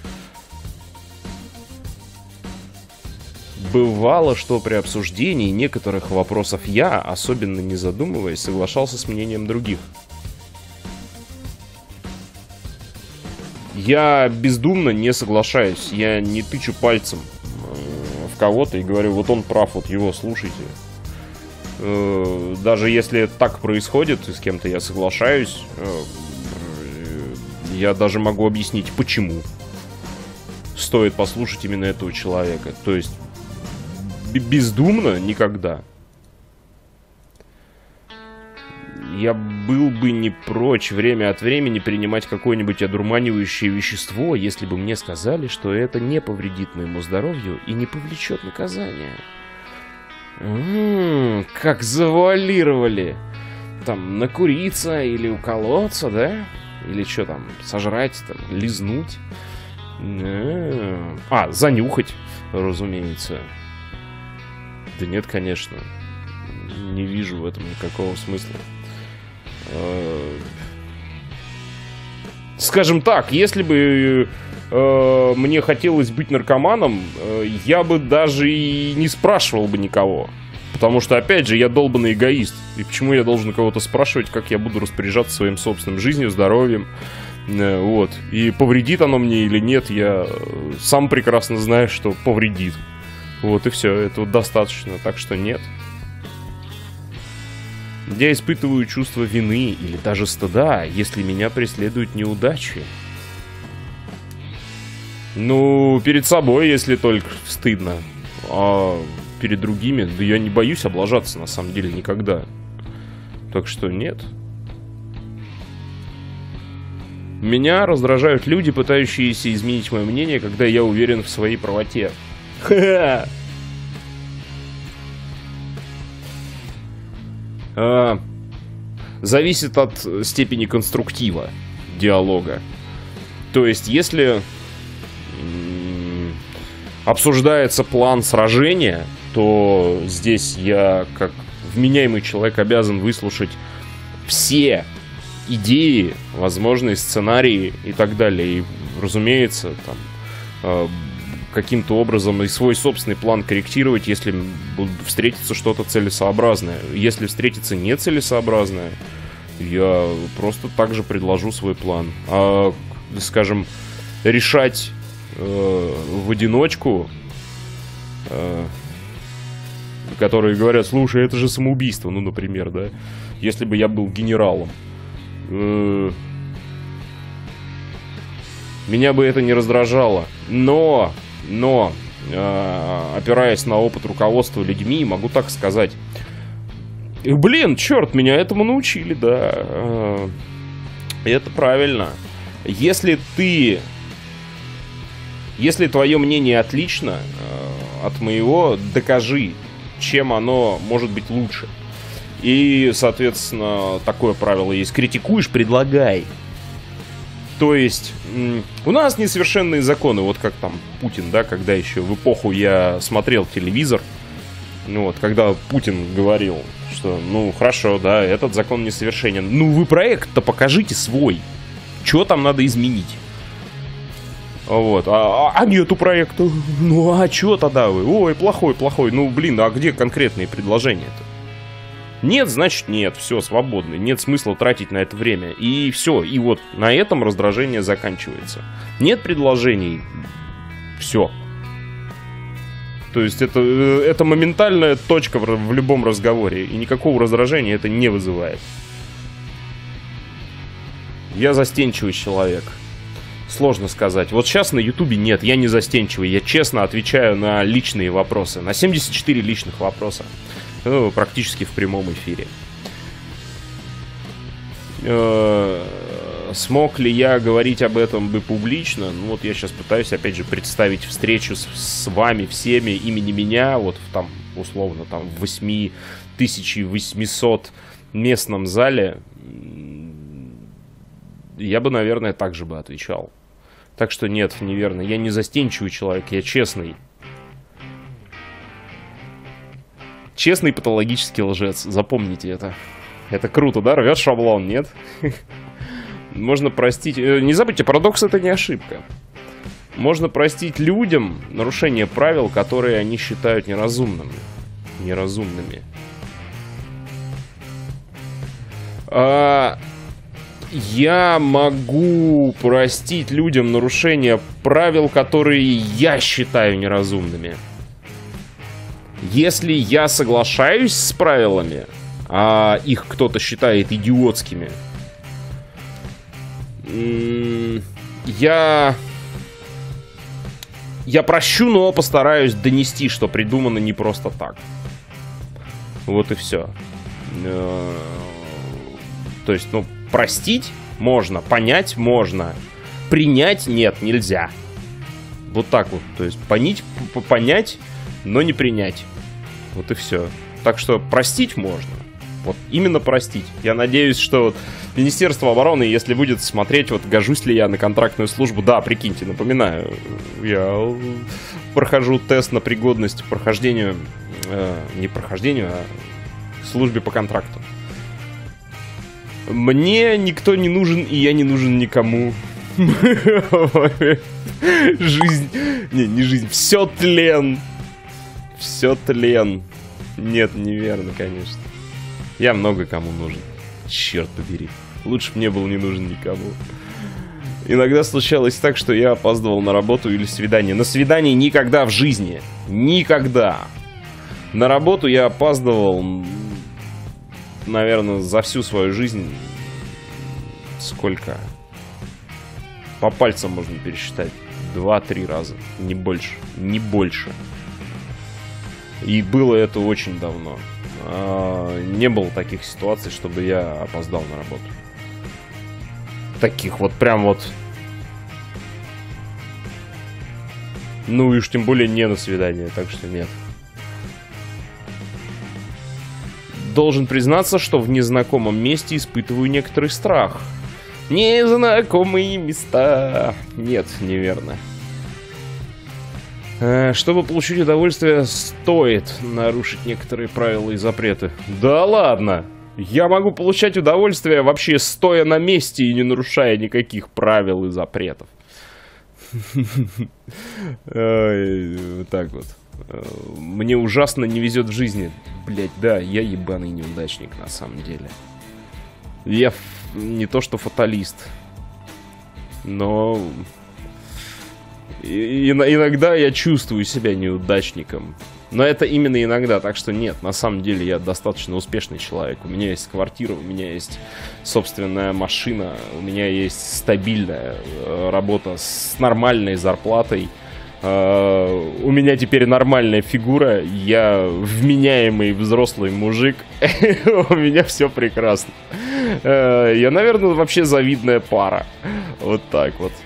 Бывало, что при обсуждении некоторых вопросов я, особенно не задумываясь, соглашался с мнением других. Я бездумно не соглашаюсь. Я не тычу пальцем в кого-то и говорю, вот он прав, вот его слушайте. Даже если так происходит, и с кем-то я соглашаюсь, я даже могу объяснить, почему стоит послушать именно этого человека. То есть бездумно никогда. Я был бы не прочь время от времени принимать какое-нибудь одурманивающее вещество, если бы мне сказали, что это не повредит моему здоровью и не повлечет наказания. Как завуалировали. Там, накуриться или уколоться, да? Или что там, сожрать, там, лизнуть. Занюхать, разумеется. Да нет, конечно. Не вижу в этом никакого смысла. Скажем так, если бы мне хотелось быть наркоманом, я бы даже и не спрашивал бы никого. Потому что, опять же, я долбанный эгоист. И почему я должен кого-то спрашивать, как я буду распоряжаться своим собственным жизнью, здоровьем? Вот. И повредит оно мне или нет, я сам прекрасно знаю, что повредит. Вот и все, этого достаточно, так что нет. Я испытываю чувство вины или даже стыда, если меня преследуют неудачи. Ну, перед собой, если только стыдно. А перед другими, да я не боюсь облажаться, на самом деле, никогда. Так что нет. Меня раздражают люди, пытающиеся изменить мое мнение, когда я уверен в своей правоте. Ха-ха! Зависит от степени конструктива диалога. То есть, если обсуждается план сражения, то здесь я, как вменяемый человек, обязан выслушать все идеи, возможные сценарии и так далее. И, разумеется, там каким-то образом и свой собственный план корректировать, если встретится что-то целесообразное. Если встретится нецелесообразное, я просто так же предложу свой план. А, скажем, решать в одиночку, которые говорят, слушай, это же самоубийство, ну, например, да, если бы я был генералом, меня бы это не раздражало, но опираясь на опыт руководства людьми, могу так сказать, блин, черт, меня этому научили, да, это правильно. Если твое мнение отлично от моего, докажи, чем оно может быть лучше. И, соответственно, такое правило есть. Критикуешь, предлагай. То есть, у нас несовершенные законы. Вот как там Путин, да, когда еще в эпоху я смотрел телевизор. Ну вот, когда Путин говорил, что, ну, хорошо, да, этот закон несовершенен. Ну, вы проект-то покажите свой. Что там надо изменить? Вот, а нету проекта. Ну, а что тогда вы? Ой, плохой. Ну, блин, а где конкретные предложения-то? Нет, значит нет, все, свободны. Нет смысла тратить на это время. И все, и вот на этом раздражение заканчивается. Нет предложений, все. То есть это моментальная точка в любом разговоре. И никакого раздражения это не вызывает. Я застенчивый человек. Сложно сказать. Вот сейчас на Ютубе нет, я не застенчивый. Я честно отвечаю на личные вопросы. На 74 личных вопроса. Ну, практически в прямом эфире. Смог ли я говорить об этом бы публично? Ну вот я сейчас пытаюсь опять же представить встречу с вами всеми имени меня, вот там условно там в 8800 местном зале. Я бы, наверное, так же бы отвечал. Так что нет, неверно. Я не застенчивый человек, я честный. Честный патологический лжец. Запомните это. Это круто, да? Рвет шаблон, нет? Можно простить... Не забудьте, парадокс — это не ошибка. Можно простить людям нарушение правил, которые они считают неразумными. Я могу простить людям нарушение правил, которые я считаю неразумными. Если я соглашаюсь с правилами, а их кто-то считает идиотскими, я прощу, но постараюсь донести, что придумано не просто так. Вот и все. То есть, ну, простить можно, понять можно, принять нет, нельзя. Вот так вот. То есть понять, но не принять. Вот и все. Так что простить можно. Вот именно простить. Я надеюсь, что вот Министерство обороны, если будет смотреть, вот гожусь ли я на контрактную службу. Да, прикиньте, напоминаю, я прохожу тест на пригодность к прохождению, не прохождению, а службе по контракту. Мне никто не нужен, и я не нужен никому. Жизнь... Не жизнь. Все тлен. Все тлен. Нет, неверно, конечно. Я много кому нужен. Черт побери. Лучше бы мне был не нужен никому. Иногда случалось так, что я опаздывал на работу или свидание. На свидание никогда в жизни. Никогда. На работу я опаздывал... Наверное, за всю свою жизнь сколько? По пальцам можно пересчитать. 2-3 раза. Не больше. Не больше. И было это очень давно. Не было таких ситуаций, чтобы я опоздал на работу. Таких вот прям вот. Ну и уж тем более не на свидание. Так что нет. Должен признаться, что в незнакомом месте испытываю некоторый страх. Незнакомые места. Нет, неверно. Чтобы получить удовольствие, стоит нарушить некоторые правила и запреты. Да ладно! Я могу получать удовольствие вообще стоя на месте и не нарушая никаких правил и запретов. Так вот. Мне ужасно не везет в жизни. Блять, да, я ебаный неудачник на самом деле. Я не то что фаталист, но иногда я чувствую себя неудачником. Но это именно иногда, так что нет, на самом деле я достаточно успешный человек. У меня есть квартира, у меня есть собственная машина, у меня есть стабильная работа с нормальной зарплатой. У меня теперь нормальная фигура, я вменяемый взрослый мужик, у меня все прекрасно. Я, наверное, вообще завидная пара. Вот так вот.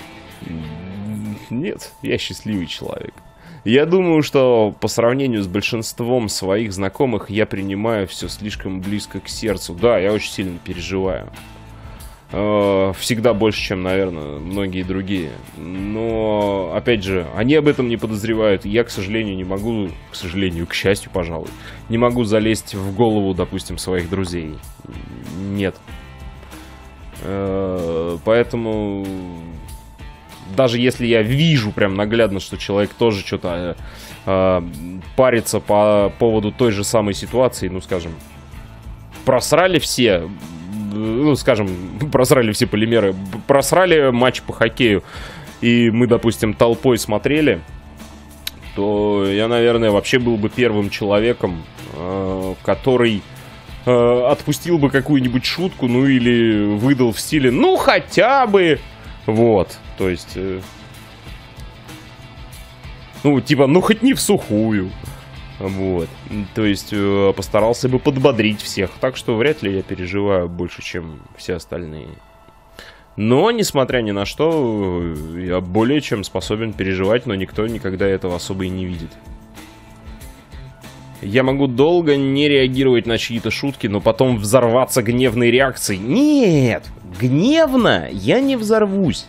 Нет, я счастливый человек. Я думаю, что по сравнению с большинством своих знакомых я принимаю все слишком близко к сердцу. Да, я очень сильно переживаю. Всегда больше, чем, наверное, многие другие. Но, опять же, они об этом не подозревают. Я, к сожалению, не могу, к счастью, пожалуй, не могу залезть в голову, допустим, своих друзей. Нет. Поэтому, даже если я вижу прям наглядно, что человек тоже что-то парится по поводу той же самой ситуации, ну, скажем, просрали все... Ну, скажем, просрали все полимеры, просрали матч по хоккею, и мы, допустим, толпой смотрели, то я, наверное, вообще был бы первым человеком, который отпустил бы какую-нибудь шутку, ну или выдал в стиле «ну хотя бы». Вот, то есть... ну, типа, ну хоть не в сухую. Вот, то есть постарался бы подбодрить всех. Так что вряд ли я переживаю больше, чем все остальные. Но, несмотря ни на что, я более чем способен переживать, но никто никогда этого особо и не видит. Я могу долго не реагировать на чьи-то шутки, но потом взорваться гневной реакцией. Нет, гневно я не взорвусь.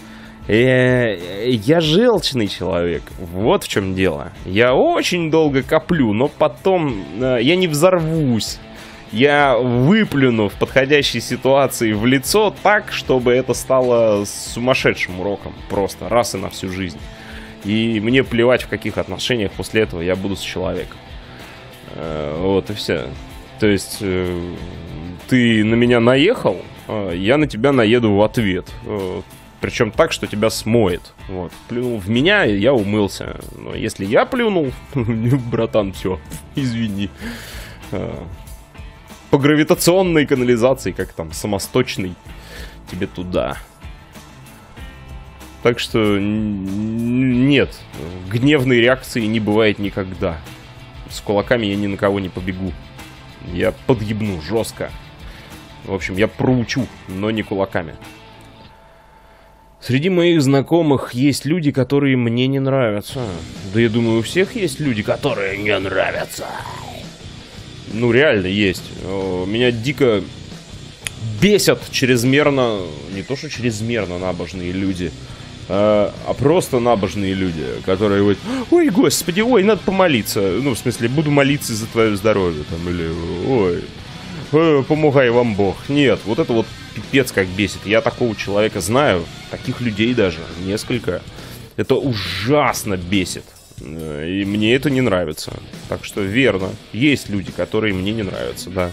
Я желчный человек. Вот в чем дело. Я очень долго коплю, но потом я не взорвусь. Я выплюну в подходящей ситуации в лицо так, чтобы это стало сумасшедшим уроком. Просто раз и на всю жизнь. И мне плевать, в каких отношениях после этого я буду с человеком. Вот и все. То есть ты на меня наехал, я на тебя наеду в ответ. Причем так, что тебя смоет. Вот. Плюнул в меня, я умылся. Но если я плюнул, братан, все, извини. По гравитационной канализации, как там, самосточный, тебе туда. Так что нет, гневной реакции не бывает никогда. С кулаками я ни на кого не побегу. Я подъебну жестко. В общем, я проучу, но не кулаками. Среди моих знакомых есть люди, которые мне не нравятся. Да я думаю, у всех есть люди, которые не нравятся. Ну, реально есть. Меня дико бесят чрезмерно, не то что чрезмерно набожные люди, а просто набожные люди, которые говорят: ой, господи, ой, надо помолиться. Ну, в смысле, буду молиться за твое здоровье. Там, или, ой, помогай вам Бог. Нет, вот это вот пипец как бесит. Я такого человека знаю, таких людей даже несколько. Это ужасно бесит. И мне это не нравится. Так что верно, есть люди, которые мне не нравятся, да.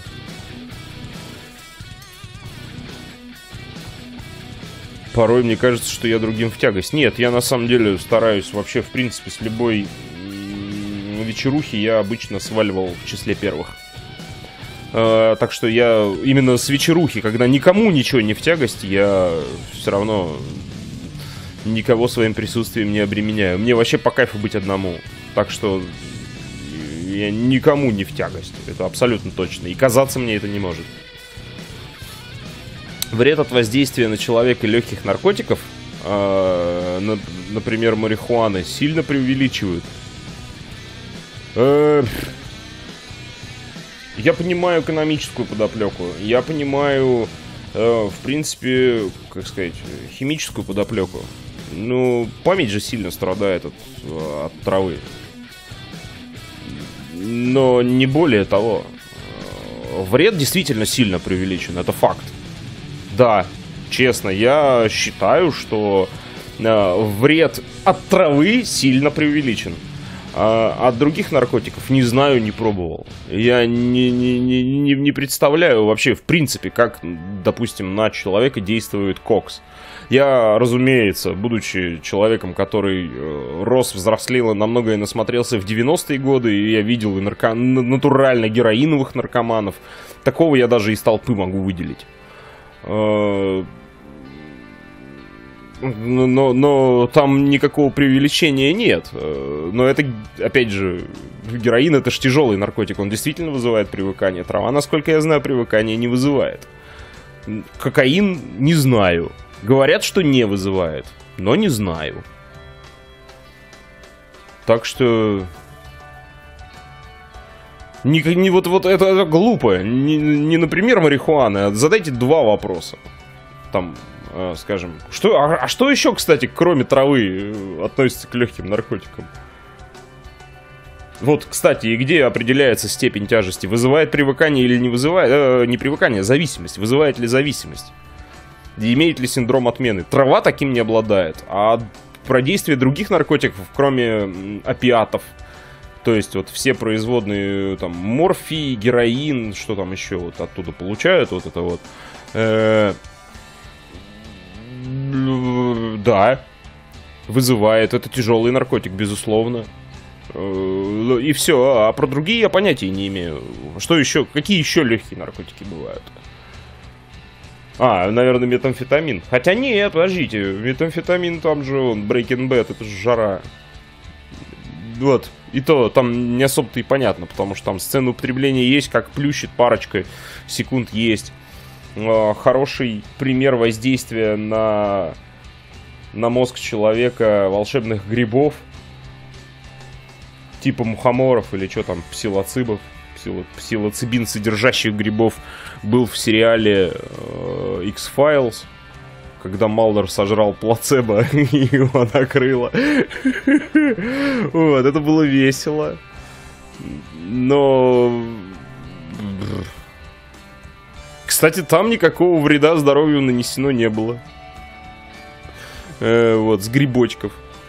Порой мне кажется, что я другим в тягость. Нет, я на самом деле стараюсь вообще, в принципе, с любой вечерухи я обычно сваливал в числе первых. Так что я именно с вечерухи, когда никому ничего не в тягость, я все равно никого своим присутствием не обременяю. Мне вообще по кайфу быть одному. Так что я никому не в тягость. Это абсолютно точно. И казаться мне это не может. Вред от воздействия на человека легких наркотиков, например, марихуаны, сильно преувеличивают. Я понимаю экономическую подоплеку. Я понимаю, в принципе, как сказать, химическую подоплеку. Ну, память же сильно страдает от травы. Но не более того. Вред действительно сильно преувеличен, это факт. Да, честно, я считаю, что вред от травы сильно преувеличен. От других наркотиков не знаю, не пробовал. Я не представляю вообще, в принципе, как, допустим, на человека действует кокс. Я, разумеется, будучи человеком, который рос, взрослел и на многое насмотрелся в 90-е годы, и я видел и натурально героиновых наркоманов, такого я даже из толпы могу выделить. Но там никакого преувеличения нет. Но это, опять же, героин — это ж тяжелый наркотик. Он действительно вызывает привыкание. Трава, насколько я знаю, привыкание не вызывает. Кокаин — не знаю. Говорят, что не вызывает, но не знаю. Так что... Вот это глупо. Не, например, марихуана. Задайте два вопроса. Там... скажем, что еще, кстати, кроме травы, относится к легким наркотикам? Вот, кстати, и где определяется степень тяжести? Вызывает привыкание или не вызывает? Не привыкание, а зависимость. Вызывает ли зависимость? Имеет ли синдром отмены? Трава таким не обладает. А про действие других наркотиков, кроме опиатов, то есть вот все производные, там, морфий, героин, что там еще вот оттуда получают, вот это вот... Да, вызывает. Это тяжелый наркотик, безусловно. И все. А про другие я понятия не имею. Что еще? Какие еще легкие наркотики бывают? Наверное, метамфетамин. Хотя нет, подождите. Метамфетамин там же он, Breaking Bad, это же жара. Вот. И то там не особо-то и понятно, потому что там сцена употребления есть, как плющит парочкой секунд есть. Хороший пример воздействия на мозг человека волшебных грибов. Типа мухоморов или что там, псилоцибов. Псилоцибин содержащих грибов был в сериале X-Files, когда Малдер сожрал плацебо и его накрыло. Вот, это было весело. Но... Кстати, там никакого вреда здоровью нанесено не было. Вот, с грибочков.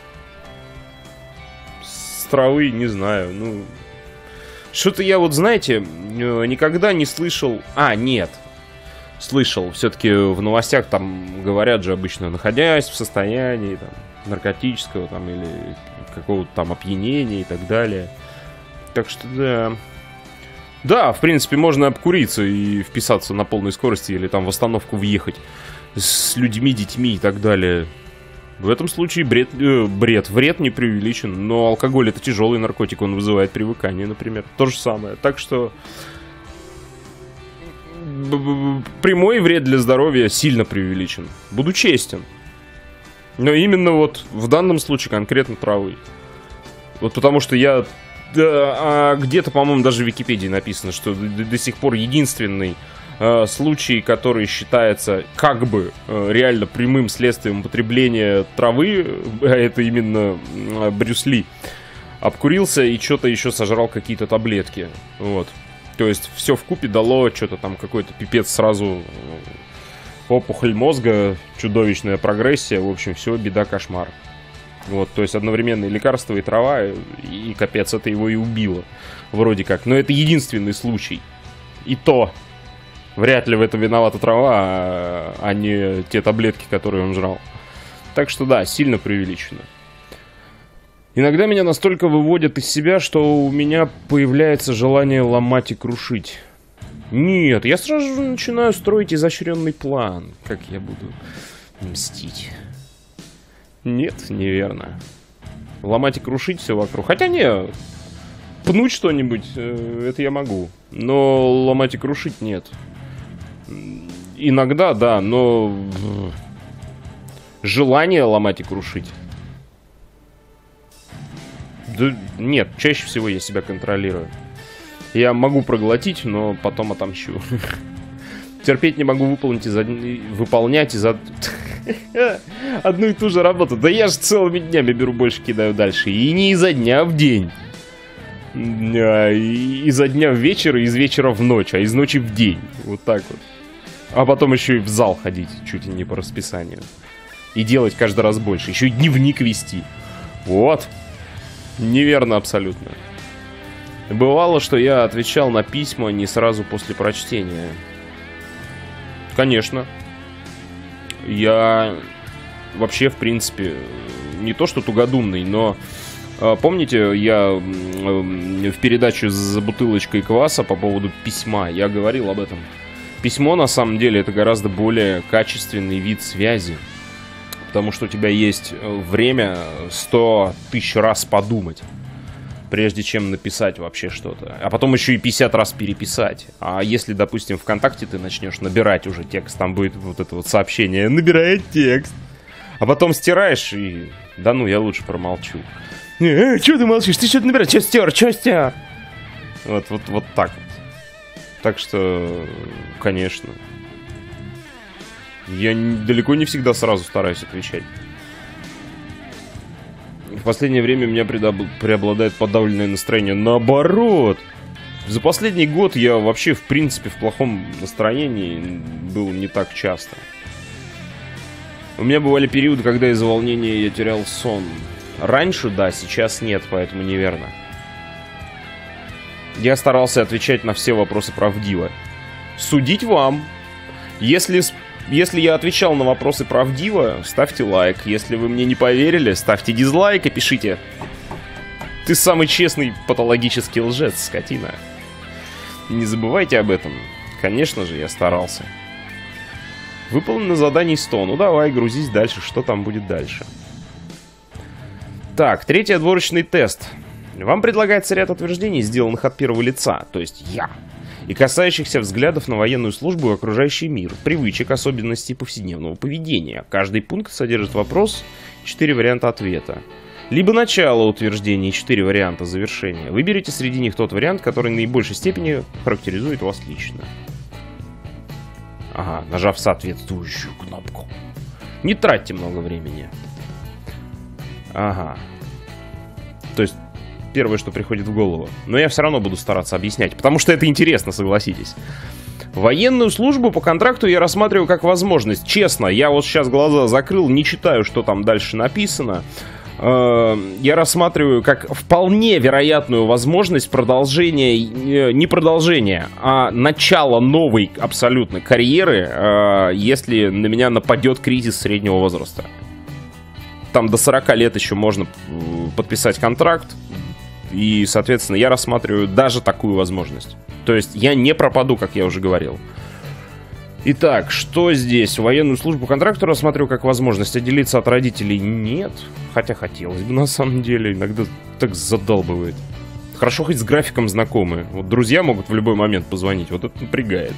С травы, не знаю, ну... Что-то я вот, знаете, никогда не слышал... нет. Слышал, все-таки в новостях там говорят же обычно, находясь в состоянии там, наркотического там, или какого-то там опьянения и так далее. Так что да. Да, в принципе, можно обкуриться и вписаться на полной скорости или там в остановку въехать с людьми, детьми и так далее. В этом случае вред не преувеличен, но алкоголь — это тяжелый наркотик, он вызывает привыкание, например. То же самое. Так что прямой вред для здоровья сильно преувеличен. Буду честен. Но именно вот в данном случае конкретно травы. Вот потому что я... где-то, по-моему, даже в Википедии написано, что до сих пор единственный случай, который считается как бы реально прямым следствием употребления травы, это именно Брюс Ли, обкурился и что-то еще сожрал, какие-то таблетки. Вот. То есть все вкупе дало что-то там, какой-то пипец сразу, опухоль мозга, чудовищная прогрессия, в общем, все, беда, кошмар. Вот, то есть одновременно и лекарство, и трава, и капец, это его и убило. Вроде как. Но это единственный случай. И то вряд ли в этом виновата трава, а не те таблетки, которые он жрал. Так что да, сильно преувеличено. Иногда меня настолько выводят из себя, что у меня появляется желание ломать и крушить. Нет, я сразу же начинаю строить изощренный план, как я буду мстить. Нет, неверно. Ломать и крушить все вокруг. Хотя не, пнуть что-нибудь, это я могу. Но ломать и крушить нет. Иногда, да, но желание ломать и крушить. Да нет, чаще всего я себя контролирую. Я могу проглотить, но потом отомщу. Терпеть не могу выполнять одну и ту же работу. Да я же целыми днями беру больше, кидаю дальше. И не изо дня в день. Изо дня в вечер, и из вечера в ночь, а из ночи в день. Вот так вот. А потом еще и в зал ходить, чуть ли не по расписанию. И делать каждый раз больше. Еще и дневник вести. Вот. Неверно абсолютно. Бывало, что я отвечал на письма не сразу после прочтения. Конечно. Я вообще, в принципе, не то что тугодумный, но помните, я в передаче «За бутылочкой кваса» по поводу письма, я говорил об этом. Письмо, на самом деле, это гораздо более качественный вид связи. Потому что у тебя есть время 100 тысяч раз подумать, прежде чем написать вообще что-то. А потом еще и 50 раз переписать. А если, допустим, ВКонтакте ты начнешь набирать уже текст, там будет вот это вот сообщение «Набирает текст». А потом стираешь и... Да ну, я лучше промолчу. Чё ты молчишь? Ты что-то набираешь? Чё стер? Вот так вот. Так что, конечно. Я далеко не всегда сразу стараюсь отвечать. В последнее время у меня преобладает подавленное настроение. Наоборот. За последний год я вообще, в принципе, в плохом настроении был не так часто. У меня бывали периоды, когда из-за волнения я терял сон. Раньше, да, сейчас нет, поэтому неверно. Я старался отвечать на все вопросы правдиво. Судить вам. Если я отвечал на вопросы правдиво, ставьте лайк. Если вы мне не поверили, ставьте дизлайк и пишите: Ты самый честный патологический лжец, скотина. Не забывайте об этом. Конечно же, я старался. Выполнено задание 100. Ну давай, грузись дальше. Что там будет дальше? Так, третий отборочный тест. Вам предлагается ряд утверждений, сделанных от первого лица, то есть я, и касающихся взглядов на военную службу и окружающий мир, привычек, особенностей повседневного поведения. Каждый пункт содержит вопрос, 4 варианта ответа. Либо начало утверждения и 4 варианта завершения. Выберите среди них тот вариант, который в наибольшей степени характеризует вас лично. Ага, нажав соответствующую кнопку. Не тратьте много времени. Ага. То есть, первое, что приходит в голову. Но я все равно буду стараться объяснять, потому что это интересно, согласитесь. Военную службу по контракту я рассматриваю как возможность. Честно, я вот сейчас глаза закрыл, не читаю, что там дальше написано. Я рассматриваю как вполне вероятную возможность продолжения, не продолжения, а начала новой абсолютно карьеры, если на меня нападет кризис среднего возраста. Там до 40 лет еще можно подписать контракт, и, соответственно, я рассматриваю даже такую возможность. То есть я не пропаду, как я уже говорил. Итак, что здесь? Военную службу контракту рассматриваю как возможность. Отделиться от родителей нет. Хотя хотелось бы, на самом деле. Иногда так задалбывает. Хорошо хоть с графиком знакомы. Вот друзья могут в любой момент позвонить. Вот это напрягает.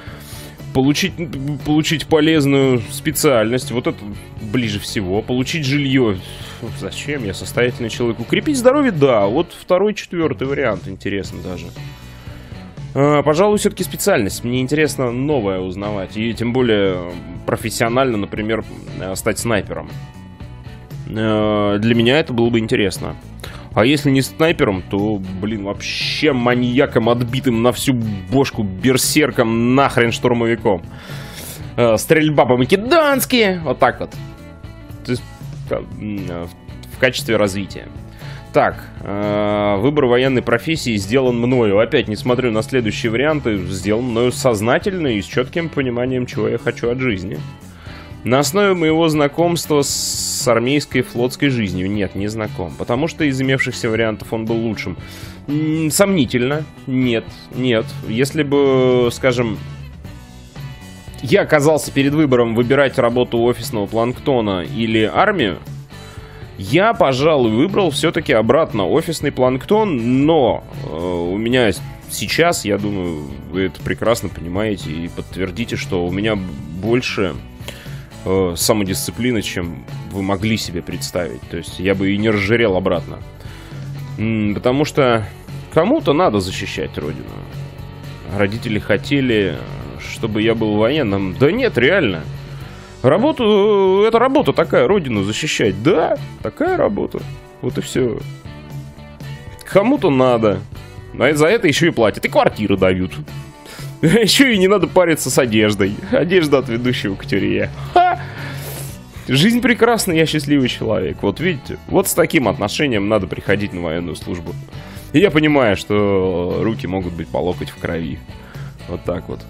Получить полезную специальность. Вот это ближе всего. Получить жилье. Зачем? Я состоятельный человек. Укрепить здоровье? Да. Вот второй, четвертый вариант. Интересно даже. Пожалуй, все-таки специальность. Мне интересно новое узнавать. И тем более профессионально, например, стать снайпером. Для меня это было бы интересно. А если не снайпером, то, блин, вообще маньяком, отбитым на всю бошку, берсерком, нахрен штурмовиком. Стрельба по-македонски. Вот так вот. То есть в качестве развития. Так, выбор военной профессии сделан мною. Опять, не смотрю на следующие варианты. Сделан мною сознательно и с четким пониманием, чего я хочу от жизни. На основе моего знакомства с армейской и флотской жизнью. Нет, не знаком. Потому что из имевшихся вариантов он был лучшим. Сомнительно. Нет. Если бы, скажем, я оказался перед выбором выбирать работу офисного планктона или армию, я, пожалуй, выбрал все-таки обратно офисный планктон, но у меня сейчас, я думаю, вы это прекрасно понимаете и подтвердите, что у меня больше самодисциплины, чем вы могли себе представить. То есть я бы и не разжирел обратно. Потому что кому-то надо защищать родину. Родители хотели, чтобы я был военным. Да нет, реально. Это работа такая, родину защищать. Да, такая работа. Вот и все. Кому-то надо. А за это еще и платят. И квартиры дают. Еще и не надо париться с одеждой. Одежда от ведущего к тюрьме. Ха! Жизнь прекрасна, я счастливый человек. Вот видите, вот с таким отношением надо приходить на военную службу. И я понимаю, что руки могут быть по локоть в крови. Вот так вот.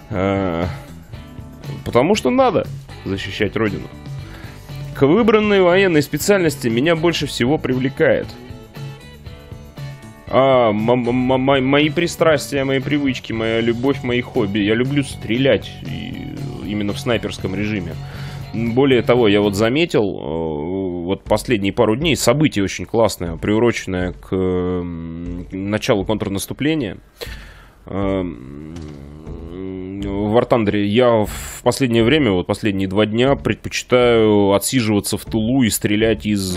Потому что надо защищать родину. К выбранной военной специальности меня больше всего привлекает мои пристрастия, мои привычки, моя любовь, мои хобби. Я люблю стрелять именно в снайперском режиме. Более того, я вот заметил, вот последние пару дней событие очень классное, приуроченное к началу контрнаступления в War Thunder. Я в последнее время, вот последние 2 дня, предпочитаю отсиживаться в тылу и стрелять из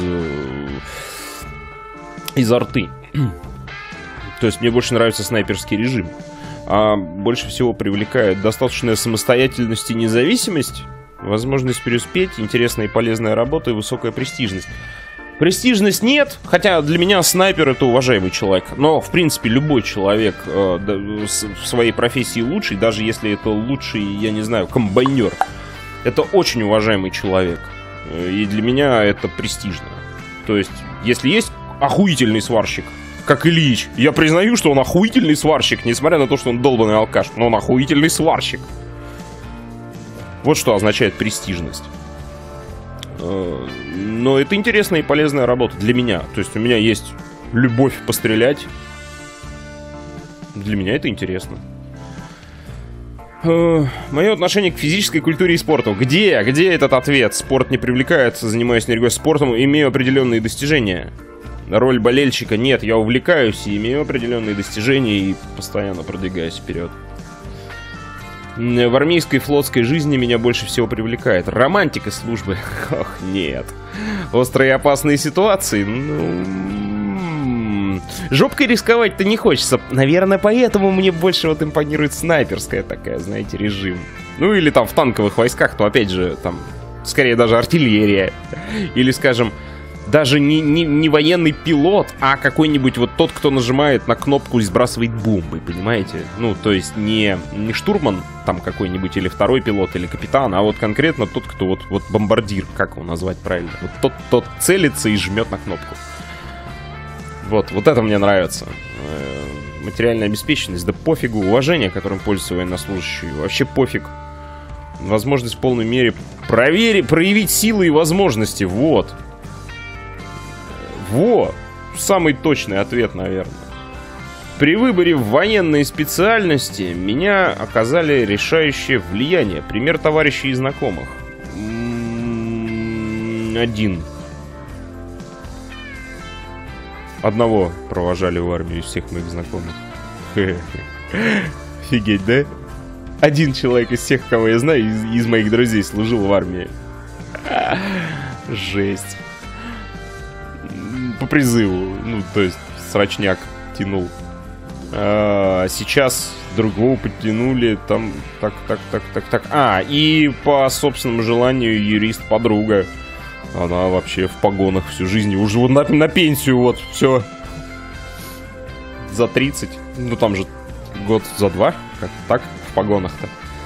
арты. То есть мне больше нравится снайперский режим. А больше всего привлекает достаточная самостоятельность и независимость, возможность преуспеть, интересная и полезная работа и высокая престижность. Престижность нет, хотя для меня снайпер — это уважаемый человек. Но, в принципе, любой человек в своей профессии лучший, даже если это лучший, я не знаю, комбайнер, это очень уважаемый человек. И для меня это престижно. То есть, если есть охуительный сварщик, как Ильич, я признаю, что он охуительный сварщик, несмотря на то, что он долбанный алкаш, но он охуительный сварщик. Вот что означает престижность. Но это интересная и полезная работа для меня. То есть у меня есть любовь пострелять. Для меня это интересно. Мое отношение к физической культуре и спорту. Где этот ответ? Спорт не привлекает, занимаюсь нерегулярно спортом, имею определенные достижения. Роль болельщика нет, я увлекаюсь и имею определенные достижения и постоянно продвигаюсь вперед. В армейской и флотской жизни меня больше всего привлекает романтика службы. Ох, нет. Острые и опасные ситуации. Жопкой рисковать-то не хочется. Наверное, поэтому мне больше вот импонирует снайперская такая, знаете, режим. Ну или там в танковых войсках, то опять же, там, скорее даже артиллерия. Или, скажем, даже не военный пилот, а какой-нибудь вот тот, кто нажимает на кнопку и сбрасывает бомбы, понимаете? Ну, то есть не штурман там какой-нибудь, или второй пилот, или капитан, а вот конкретно тот, кто вот бомбардир, как его назвать правильно? Вот тот целится и жмет на кнопку. Вот это мне нравится. Материальная обеспеченность, да пофигу. Уважение, которым пользуются военнослужащие, вообще пофиг. Возможность в полной мере проявить силы и возможности, вот. Самый точный ответ, наверное. При выборе в военной специальности меня оказали решающее влияние. Пример товарищей и знакомых. Один. Одного провожали в армию из всех моих знакомых. Офигеть, да? Один человек из всех, кого я знаю, из моих друзей служил в армии. Жесть. По призыву. Ну, то есть, срочняк тянул. Сейчас другого подтянули. Там, так. И по собственному желанию юрист-подруга. Она вообще в погонах всю жизнь. Уже вот на пенсию вот, все. За 30. Ну там же год за 2. Как-то так, в погонах-то.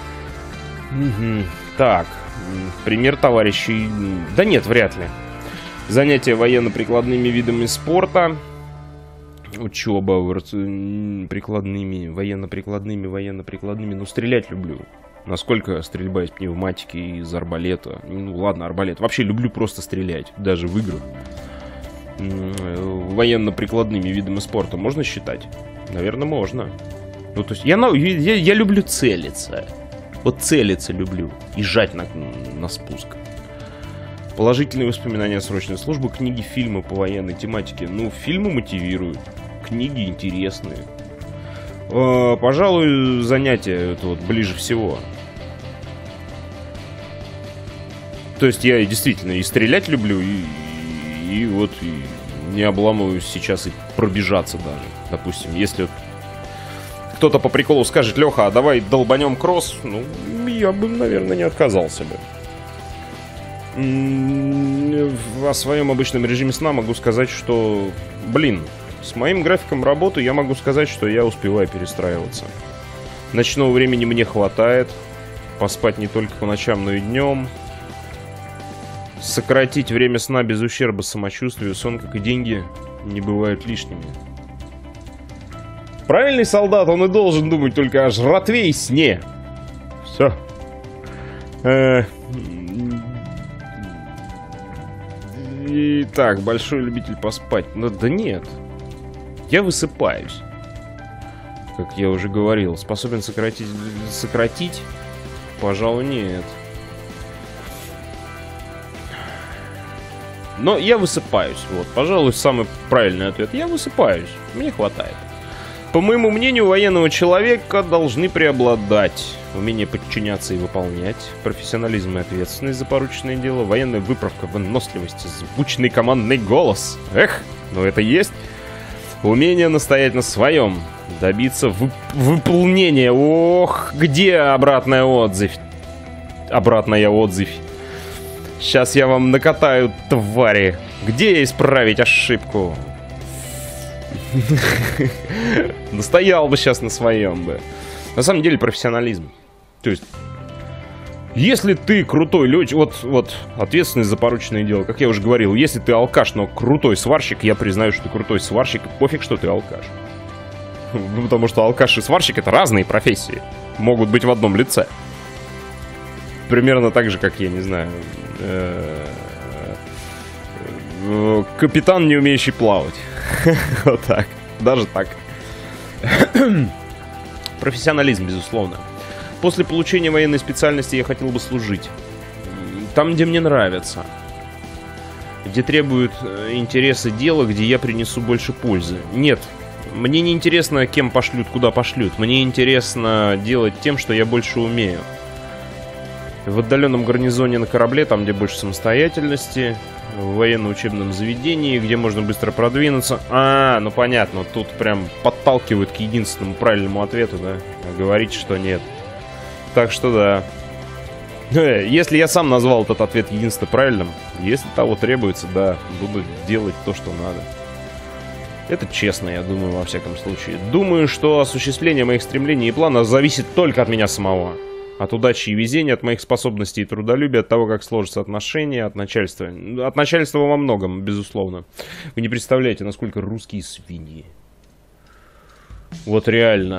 Так. Пример товарищей. Да нет, вряд ли. Занятия военно-прикладными видами спорта. Учеба прикладными, военно-прикладными. Ну, стрелять люблю. Насколько стрельба из пневматики, из арбалета. Ну ладно, арбалет. Вообще люблю просто стрелять, даже в игру. Военно-прикладными видами спорта можно считать? Наверное, можно. Ну, то есть я люблю целиться. Вот целиться люблю. И жать на спуск. Положительные воспоминания о срочной службе, книги, фильмы по военной тематике. Ну, фильмы мотивируют. Книги интересные. Пожалуй, занятие это вот ближе всего. То есть я действительно и стрелять люблю, и вот и не обламываюсь сейчас и пробежаться даже. Допустим, если кто-то по приколу скажет: Леха, а давай долбанем кросс, ну, я бы, наверное, не отказался бы. О своем обычном режиме сна могу сказать, что, с моим графиком работы я могу сказать, что я успеваю перестраиваться. Ночного времени мне хватает. Поспать не только по ночам, но и днем. Сократить время сна без ущерба самочувствию. Сон, как и деньги, не бывают лишними. Правильный солдат, он и должен думать только о жратве и сне. Все. Итак, большой любитель поспать. Ну да нет. Я высыпаюсь. Как я уже говорил. Способен сократить? Пожалуй, нет. Но я высыпаюсь. Вот, пожалуй, самый правильный ответ. Я высыпаюсь. Мне хватает. По моему мнению, у военного человека должны преобладать умение подчиняться и выполнять, профессионализм и ответственность за порученное дело, военная выправка, выносливость, звучный командный голос. Эх, ну это есть. Умение настоять на своем, добиться выполнения. Ох, где обратная отзывь? Обратная отзывь. Сейчас я вам накатаю, твари. Где исправить ошибку? Настоял бы сейчас на своем бы. На самом деле профессионализм. То есть, если ты крутой летчик, вот ответственность за порученное дело, как я уже говорил, если ты алкаш, но крутой сварщик, я признаю, что ты крутой сварщик, пофиг, что ты алкаш. Потому что алкаш и сварщик — это разные профессии. Могут быть в одном лице. Примерно так же, как, я не знаю, Капитан, не умеющий плавать. Вот так. Даже так. Профессионализм, безусловно. После получения военной специальности я хотел бы служить. Там, где мне нравится. Где требуют интересы дела, где я принесу больше пользы. Нет. Мне не интересно, кем пошлют, куда пошлют. Мне интересно делать тем, что я больше умею. В отдаленном гарнизоне на корабле, там, где больше самостоятельности. В военно-учебном заведении, где можно быстро продвинуться. Ну понятно, тут прям подталкивают к единственному правильному ответу, да? А говорите, что нет. Так что да. Если я сам назвал этот ответ единственно правильным, если того требуется, да, буду делать то, что надо. Это честно, я думаю, во всяком случае. Думаю, что осуществление моих стремлений и планов зависит только от меня самого. От удачи и везения, от моих способностей и трудолюбия, от того, как сложатся отношения, от начальства. От начальства во многом, безусловно. Вы не представляете, насколько русские свиньи. Вот реально.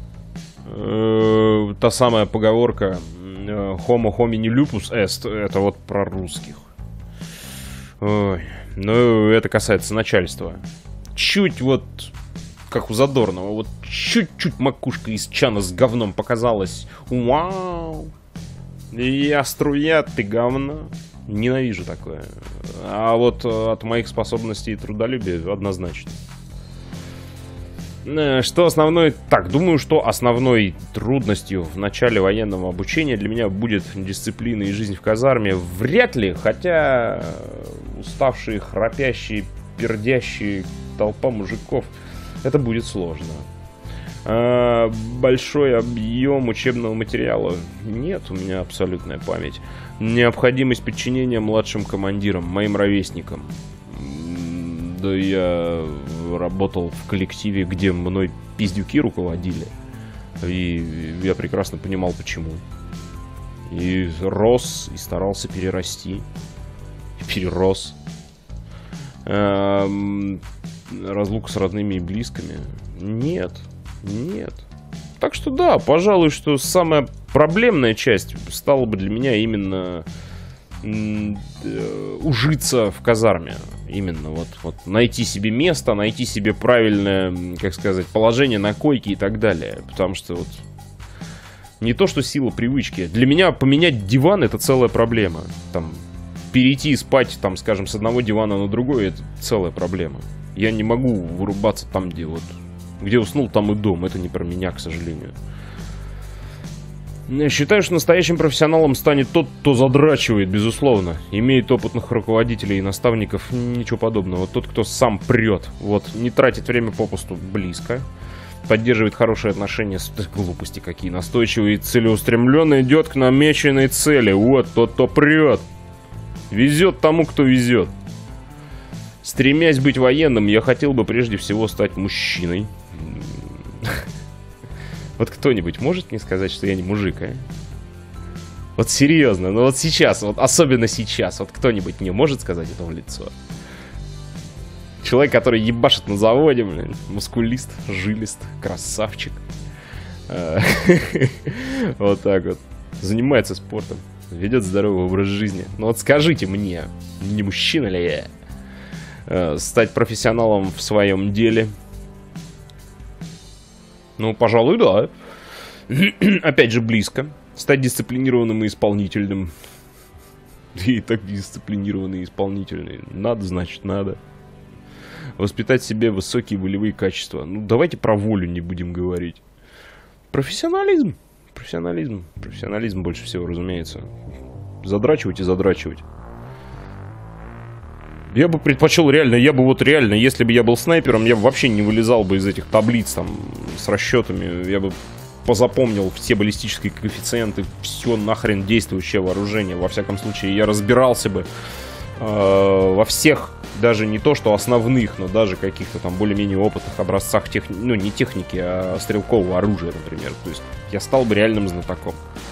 Та самая поговорка «Homo homini lupus est» — это вот про русских. Ой. Ну, это касается начальства. Чуть вот, как у Задорнова, вот чуть-чуть макушка из чана с говном показалась. Вау! Я струя, ты говно. Ненавижу такое. А вот от моих способностей и трудолюбия однозначно. Что основной... Так, думаю, что основной трудностью в начале военного обучения для меня будет дисциплина и жизнь в казарме. Вряд ли, хотя уставшие, храпящие, пердящие толпа мужиков, это будет сложно. Большой объем учебного материала. Нет, у меня абсолютная память. Необходимость подчинения младшим командирам, моим ровесникам. Да я работал в коллективе, где мной пиздюки руководили. И я прекрасно понимал, почему. И рос, и старался перерасти. И перерос. Разлука с родными и близкими. Нет. Нет. Так что да, пожалуй, что самая проблемная часть стала бы для меня именно ужиться в казарме. Именно вот найти себе место, найти себе правильное, как сказать, положение на койке и так далее. Потому что вот не то, что сила привычки. Для меня поменять диван — это целая проблема. Там перейти спать, там, скажем, с одного дивана на другой — это целая проблема. Я не могу вырубаться там, где уснул, там и дом. Это не про меня, к сожалению. Я считаю, что настоящим профессионалом станет тот, кто задрачивает, безусловно. Имеет опытных руководителей и наставников, ничего подобного. Тот, кто сам прет. Вот, не тратит время попусту близко. Поддерживает хорошие отношения с... Глупости какие. Настойчивый и целеустремленно идет к намеченной цели. Вот, тот, кто прет. Везет тому, кто везет. Стремясь быть военным, я хотел бы прежде всего стать мужчиной. Вот кто-нибудь может мне сказать, что я не мужик, а? Вот серьезно, ну вот сейчас, вот особенно сейчас, вот кто-нибудь мне может сказать это в лицо? Человек, который ебашит на заводе, блин, мускулист, жилист, красавчик. Вот так вот. Занимается спортом, ведет здоровый образ жизни. Ну вот скажите мне, не мужчина ли я? Стать профессионалом в своем деле? Ну, пожалуй, да. Опять же, близко. Стать дисциплинированным и исполнительным. И так дисциплинированный и исполнительный. Надо, значит, надо. Воспитать в себе высокие волевые качества. Ну, давайте про волю не будем говорить. Профессионализм. Профессионализм. Профессионализм больше всего, разумеется. Задрачивать и задрачивать. Я бы предпочел реально, если бы я был снайпером, я бы вообще не вылезал бы из этих таблиц там с расчетами. Я бы позапомнил все баллистические коэффициенты, все нахрен действующее вооружение. Во всяком случае, я разбирался бы во всех, даже не то что основных, но даже каких-то там более-менее опытных образцах ну не техники, а стрелкового оружия, например. То есть я стал бы реальным знатоком.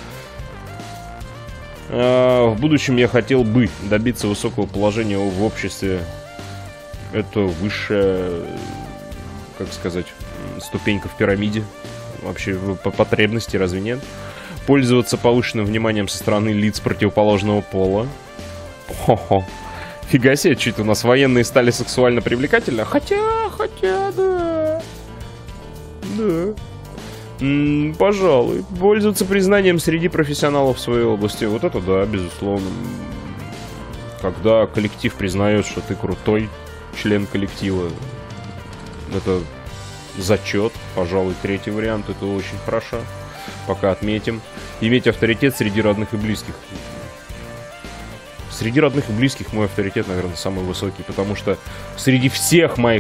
В будущем я хотел бы добиться высокого положения в обществе. Это высшая, как сказать, ступенька в пирамиде. Вообще по потребности, разве нет? Пользоваться повышенным вниманием со стороны лиц противоположного пола. Хо-хо. Фига себе, чуть у нас военные стали сексуально привлекательны. Хотя, да. Да. Пожалуй. Пользоваться признанием среди профессионалов в своей области. Вот это да, безусловно. Когда коллектив признает, что ты крутой член коллектива, это зачет. Пожалуй, третий вариант. Это очень хорошо. Пока отметим. Иметь авторитет среди родных и близких. Среди родных и близких мой авторитет, наверное, самый высокий, потому что среди всех моих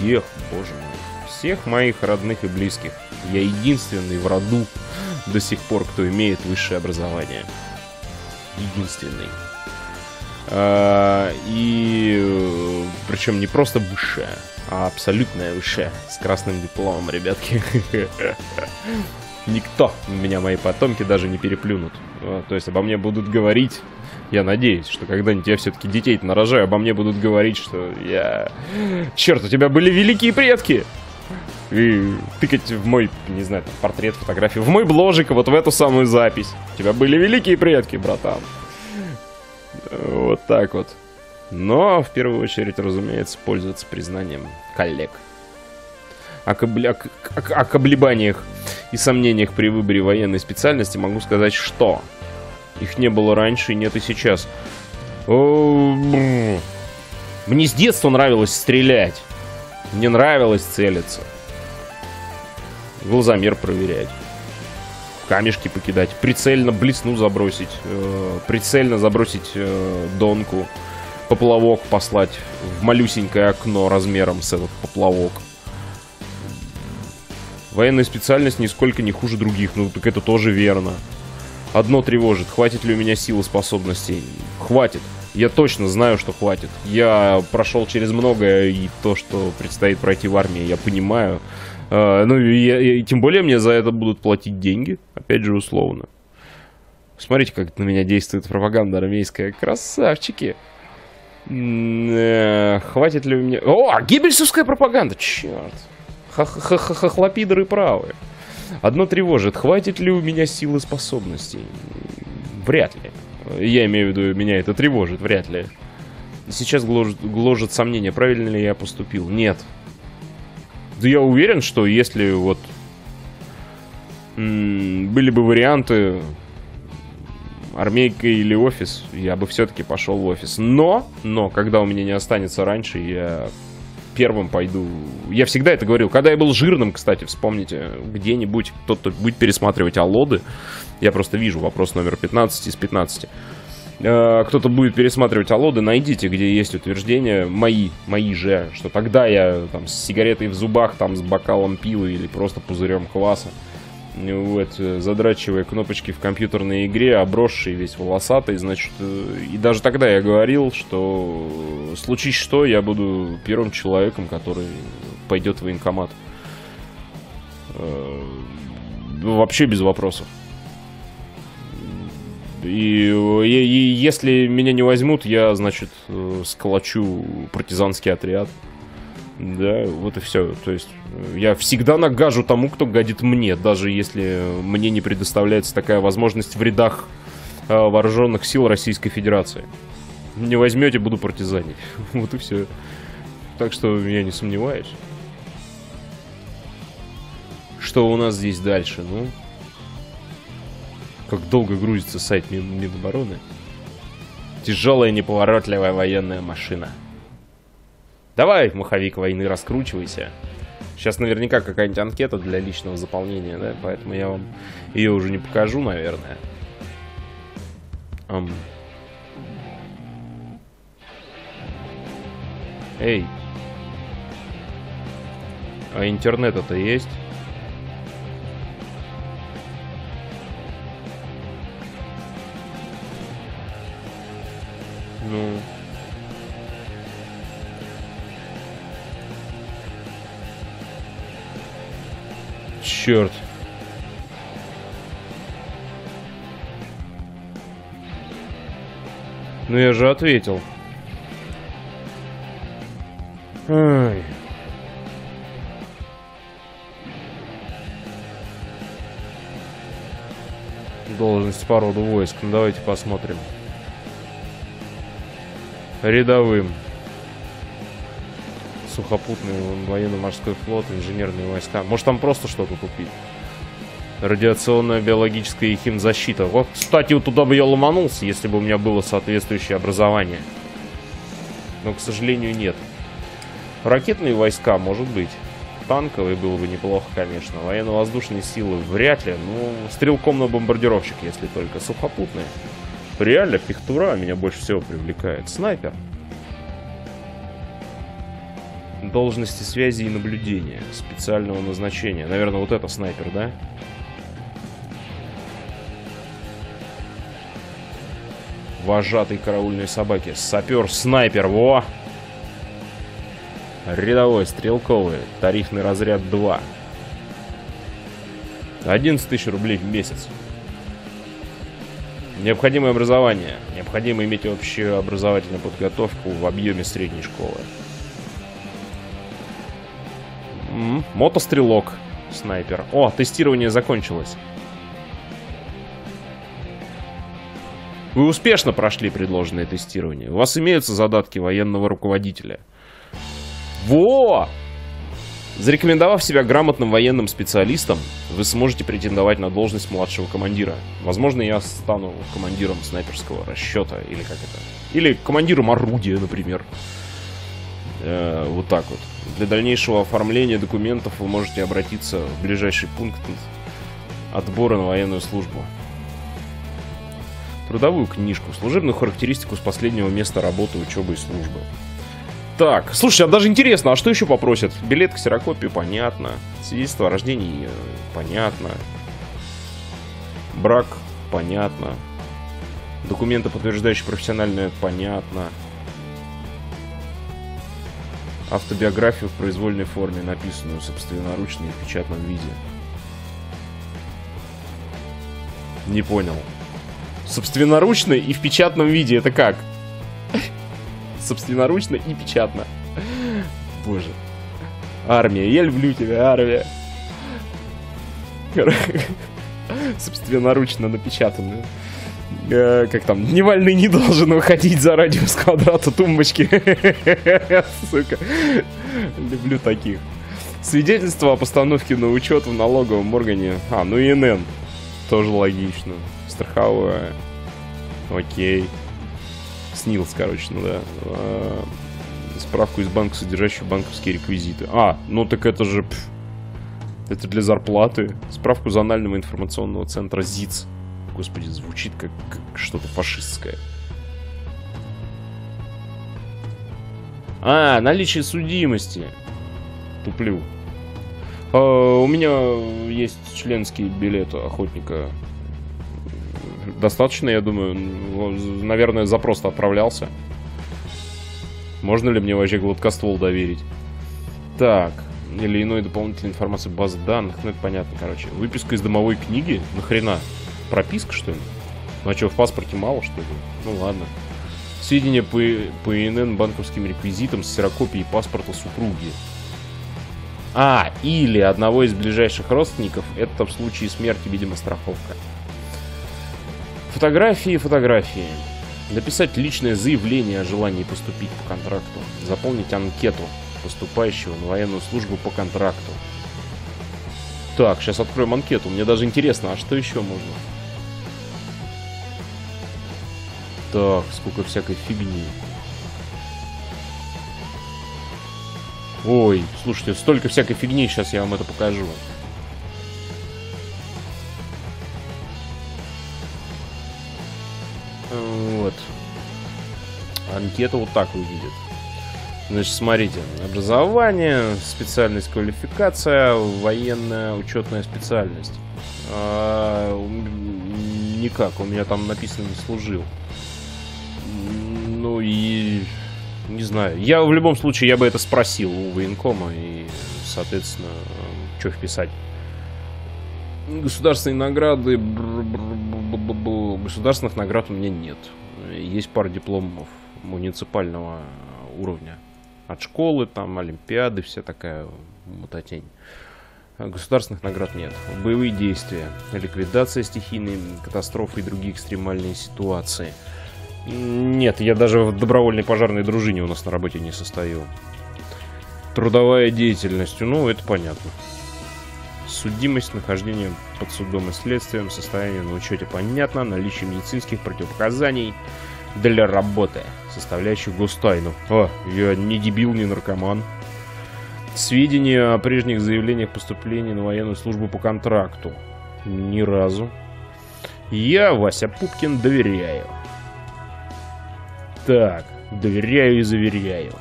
родных и близких я единственный в роду до сих пор, кто имеет высшее образование. Единственный. И причем не просто высшее, а абсолютное высшее, с красным дипломом, ребятки. Никто меня, мои потомки, даже не переплюнут. То есть обо мне будут говорить. Я надеюсь, что когда-нибудь я все-таки детей-то нарожаю, обо мне будут говорить, что я... Черт, у тебя были великие предки! И тыкать в мой, не знаю, там, портрет, фотографию, в мой бложик, вот в эту самую запись. У тебя были великие предки, братан. Вот так вот. Но, в первую очередь, разумеется, пользоваться признанием коллег. О колебаниях и сомнениях при выборе военной специальности могу сказать, что... Их не было раньше и нет и сейчас. Мне с детства нравилось стрелять. Мне нравилось целиться. Глазомер проверять. Камешки покидать. Прицельно блесну забросить. Прицельно забросить донку. Поплавок послать в малюсенькое окно размером с этот поплавок. Военная специальность нисколько не хуже других. Ну, так это тоже верно. Одно тревожит. Хватит ли у меня сил и способностей? Хватит. Я точно знаю, что хватит. Я прошел через многое, и то, что предстоит пройти в армии, я понимаю. И тем более мне за это будут платить деньги. Опять же, условно. Смотрите, как на меня действует пропаганда армейская. Красавчики. Хватит ли у меня... О, геббельсовская пропаганда! Черт. Хохлопидоры правы. Одно тревожит. Хватит ли у меня сил и способностей? Вряд ли. Я имею в виду, меня это тревожит. Вряд ли. Сейчас гложет сомнение, правильно ли я поступил. Нет. Да я уверен, что если вот были бы варианты армейка или офис, я бы все-таки пошел в офис. Но, когда у меня не останется раньше, я... первым пойду. Я всегда это говорил. Когда я был жирным, кстати, вспомните, где-нибудь кто-то будет пересматривать Аллоды. Я просто вижу вопрос номер 15 из 15. Кто-то будет пересматривать Аллоды, найдите, где есть утверждения, мои же, что тогда я там с сигаретой в зубах, там с бокалом пива или просто пузырем кваса, вот, задрачивая кнопочки в компьютерной игре, обросший весь волосатый, значит, и даже тогда я говорил, что случись что, я буду первым человеком, который пойдет в военкомат. Вообще без вопросов. И если меня не возьмут, я, значит, сколочу партизанский отряд. Да, вот и все. То есть я всегда нагажу тому, кто гадит мне, даже если мне не предоставляется такая возможность в рядах вооруженных сил Российской Федерации. Не возьмете, буду партизанить. Вот и все. Так что я не сомневаюсь. Что у нас здесь дальше? Ну, как долго грузится сайт Минобороны. Тяжелая, неповоротливая военная машина. Давай, маховик войны, раскручивайся. Сейчас наверняка какая-нибудь анкета для личного заполнения, да? Поэтому я вам ее уже не покажу, наверное. Эй. А интернет-то есть? Ну... Черт. Ну я же ответил. Ай. Должность по роду войск. Ну давайте посмотрим. Рядовым. Сухопутный военно-морской флот, инженерные войска. Может, там просто что-то купить? Радиационная, биологическая и химзащита. Вот, кстати, вот туда бы я ломанулся, если бы у меня было соответствующее образование. Но, к сожалению, нет. Ракетные войска, может быть. Танковые было бы неплохо, конечно. Военно-воздушные силы вряд ли. Ну, стрелком-бомбардировщик, если только. Сухопутные. Реально, пехтура меня больше всего привлекает. Снайпер. Должности связи и наблюдения. Специального назначения. Наверное, вот это снайпер, да? Вожатый караульной собаки. Сапер-снайпер. Во! Рядовой, стрелковый. Тарифный разряд 2. 11 тысяч рублей в месяц. Необходимое образование. Необходимо иметь общую образовательную подготовку в объеме средней школы. Мотострелок. Снайпер. О, тестирование закончилось. Вы успешно прошли предложенное тестирование. У вас имеются задатки военного руководителя. Во! Зарекомендовав себя грамотным военным специалистом, вы сможете претендовать на должность младшего командира. Возможно, я стану командиром снайперского расчета, или как это? Или командиром орудия, например. Вот так вот. Для дальнейшего оформления документов вы можете обратиться в ближайший пункт отбора на военную службу. Трудовую книжку, служебную характеристику с последнего места работы, учебы и службы. Так, слушай, а даже интересно, а что еще попросят? Билет, ксерокопию, понятно. Свидетельство о рождении, понятно. Брак, понятно. Документы, подтверждающие профессиональное, понятно. Автобиографию в произвольной форме, написанную собственноручно и в печатном виде. Не понял. Собственноручно и в печатном виде, это как? Собственноручно и печатно. Боже. Армия, я люблю тебя, армия. Собственноручно напечатанную. Как там, Дневальный не должен выходить за радиус квадрата тумбочки. Сука. Люблю таких. Свидетельство о постановке на учет в налоговом органе. А, ну и ИНН. Тоже логично. Страховая. Окей. СНИЛС, короче, ну да. Справку из банка, содержащую банковские реквизиты. А, ну так это же... Это для зарплаты. Справку зонального информационного центра ЗИЦ. Господи, звучит как что-то фашистское. А, наличие судимости. Туплю. У меня есть членский билет охотника. Достаточно, я думаю. Наверное, за просто отправлялся. Можно ли мне вообще гладкоствол доверить? Так. Или иной дополнительной информации базы данных. Ну, это понятно, короче. Выписка из домовой книги? Нахрена? Прописка, что ли? Ну, а что, в паспорте мало, что ли? Ну, ладно. Сведения по ИНН банковским реквизитам с ксерокопией паспорта супруги. А, или одного из ближайших родственников. Это в случае смерти, видимо, страховка. Фотографии, фотографии. Написать личное заявление о желании поступить по контракту. Заполнить анкету поступающего на военную службу по контракту. Так, сейчас откроем анкету. Мне даже интересно, а что еще можно? Так, сколько всякой фигни. Ой, слушайте, столько всякой фигни, сейчас я вам это покажу. Вот. Анкета вот так выглядит. Значит, смотрите. Образование, специальность, квалификация, военная учетная специальность. Никак, у меня там написано «не служил». Ну и... Не знаю. Я в любом случае, я бы это спросил у военкома. И, соответственно, что вписать. Государственные награды. Государственных наград у меня нет. Есть пара дипломов муниципального уровня. От школы, там, олимпиады, вся такая мутатень. Государственных наград нет. Боевые действия, ликвидация стихийной катастрофы и другие экстремальные ситуации. Нет, я даже в добровольной пожарной дружине у нас на работе не состою. Трудовая деятельность, ну, это понятно. Судимость, нахождение под судом и следствием, состояние на учете понятно, наличие медицинских противопоказаний для работы, составляющих гостайну. Я не дебил, не наркоман. Сведения о прежних заявлениях поступления на военную службу по контракту. Ни разу. Я, Вася Пупкин, доверяю. Так, доверяю и заверяю.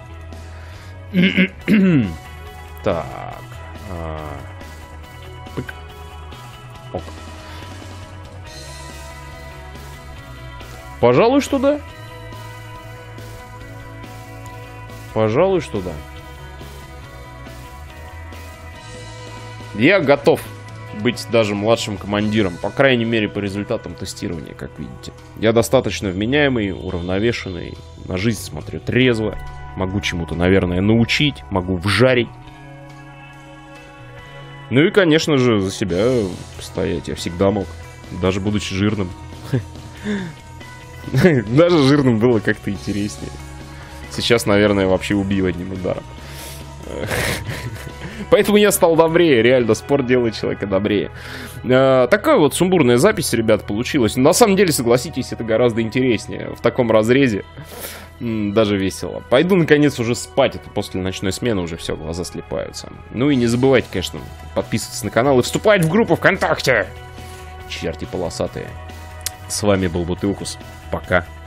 Так. Ок. Пожалуй, что да. Пожалуй, что да. Я готов быть даже младшим командиром, по крайней мере, по результатам тестирования, как видите. Я достаточно вменяемый, уравновешенный, на жизнь смотрю трезво, могу чему-то, наверное, научить, могу вжарить. Ну и, конечно же, за себя постоять я всегда мог, даже будучи жирным. Даже жирным было как-то интереснее. Сейчас, наверное, вообще убью одним ударом. Поэтому я стал добрее, реально, спорт делает человека добрее. Такая вот сумбурная запись, ребят, получилась. На самом деле, согласитесь, это гораздо интереснее. В таком разрезе даже весело. Пойду, наконец, уже спать. Это после ночной смены уже все, глаза слипаются. Ну и не забывайте, конечно, подписываться на канал и вступать в группу ВКонтакте. Черти полосатые. С вами был Бутылкус. Пока.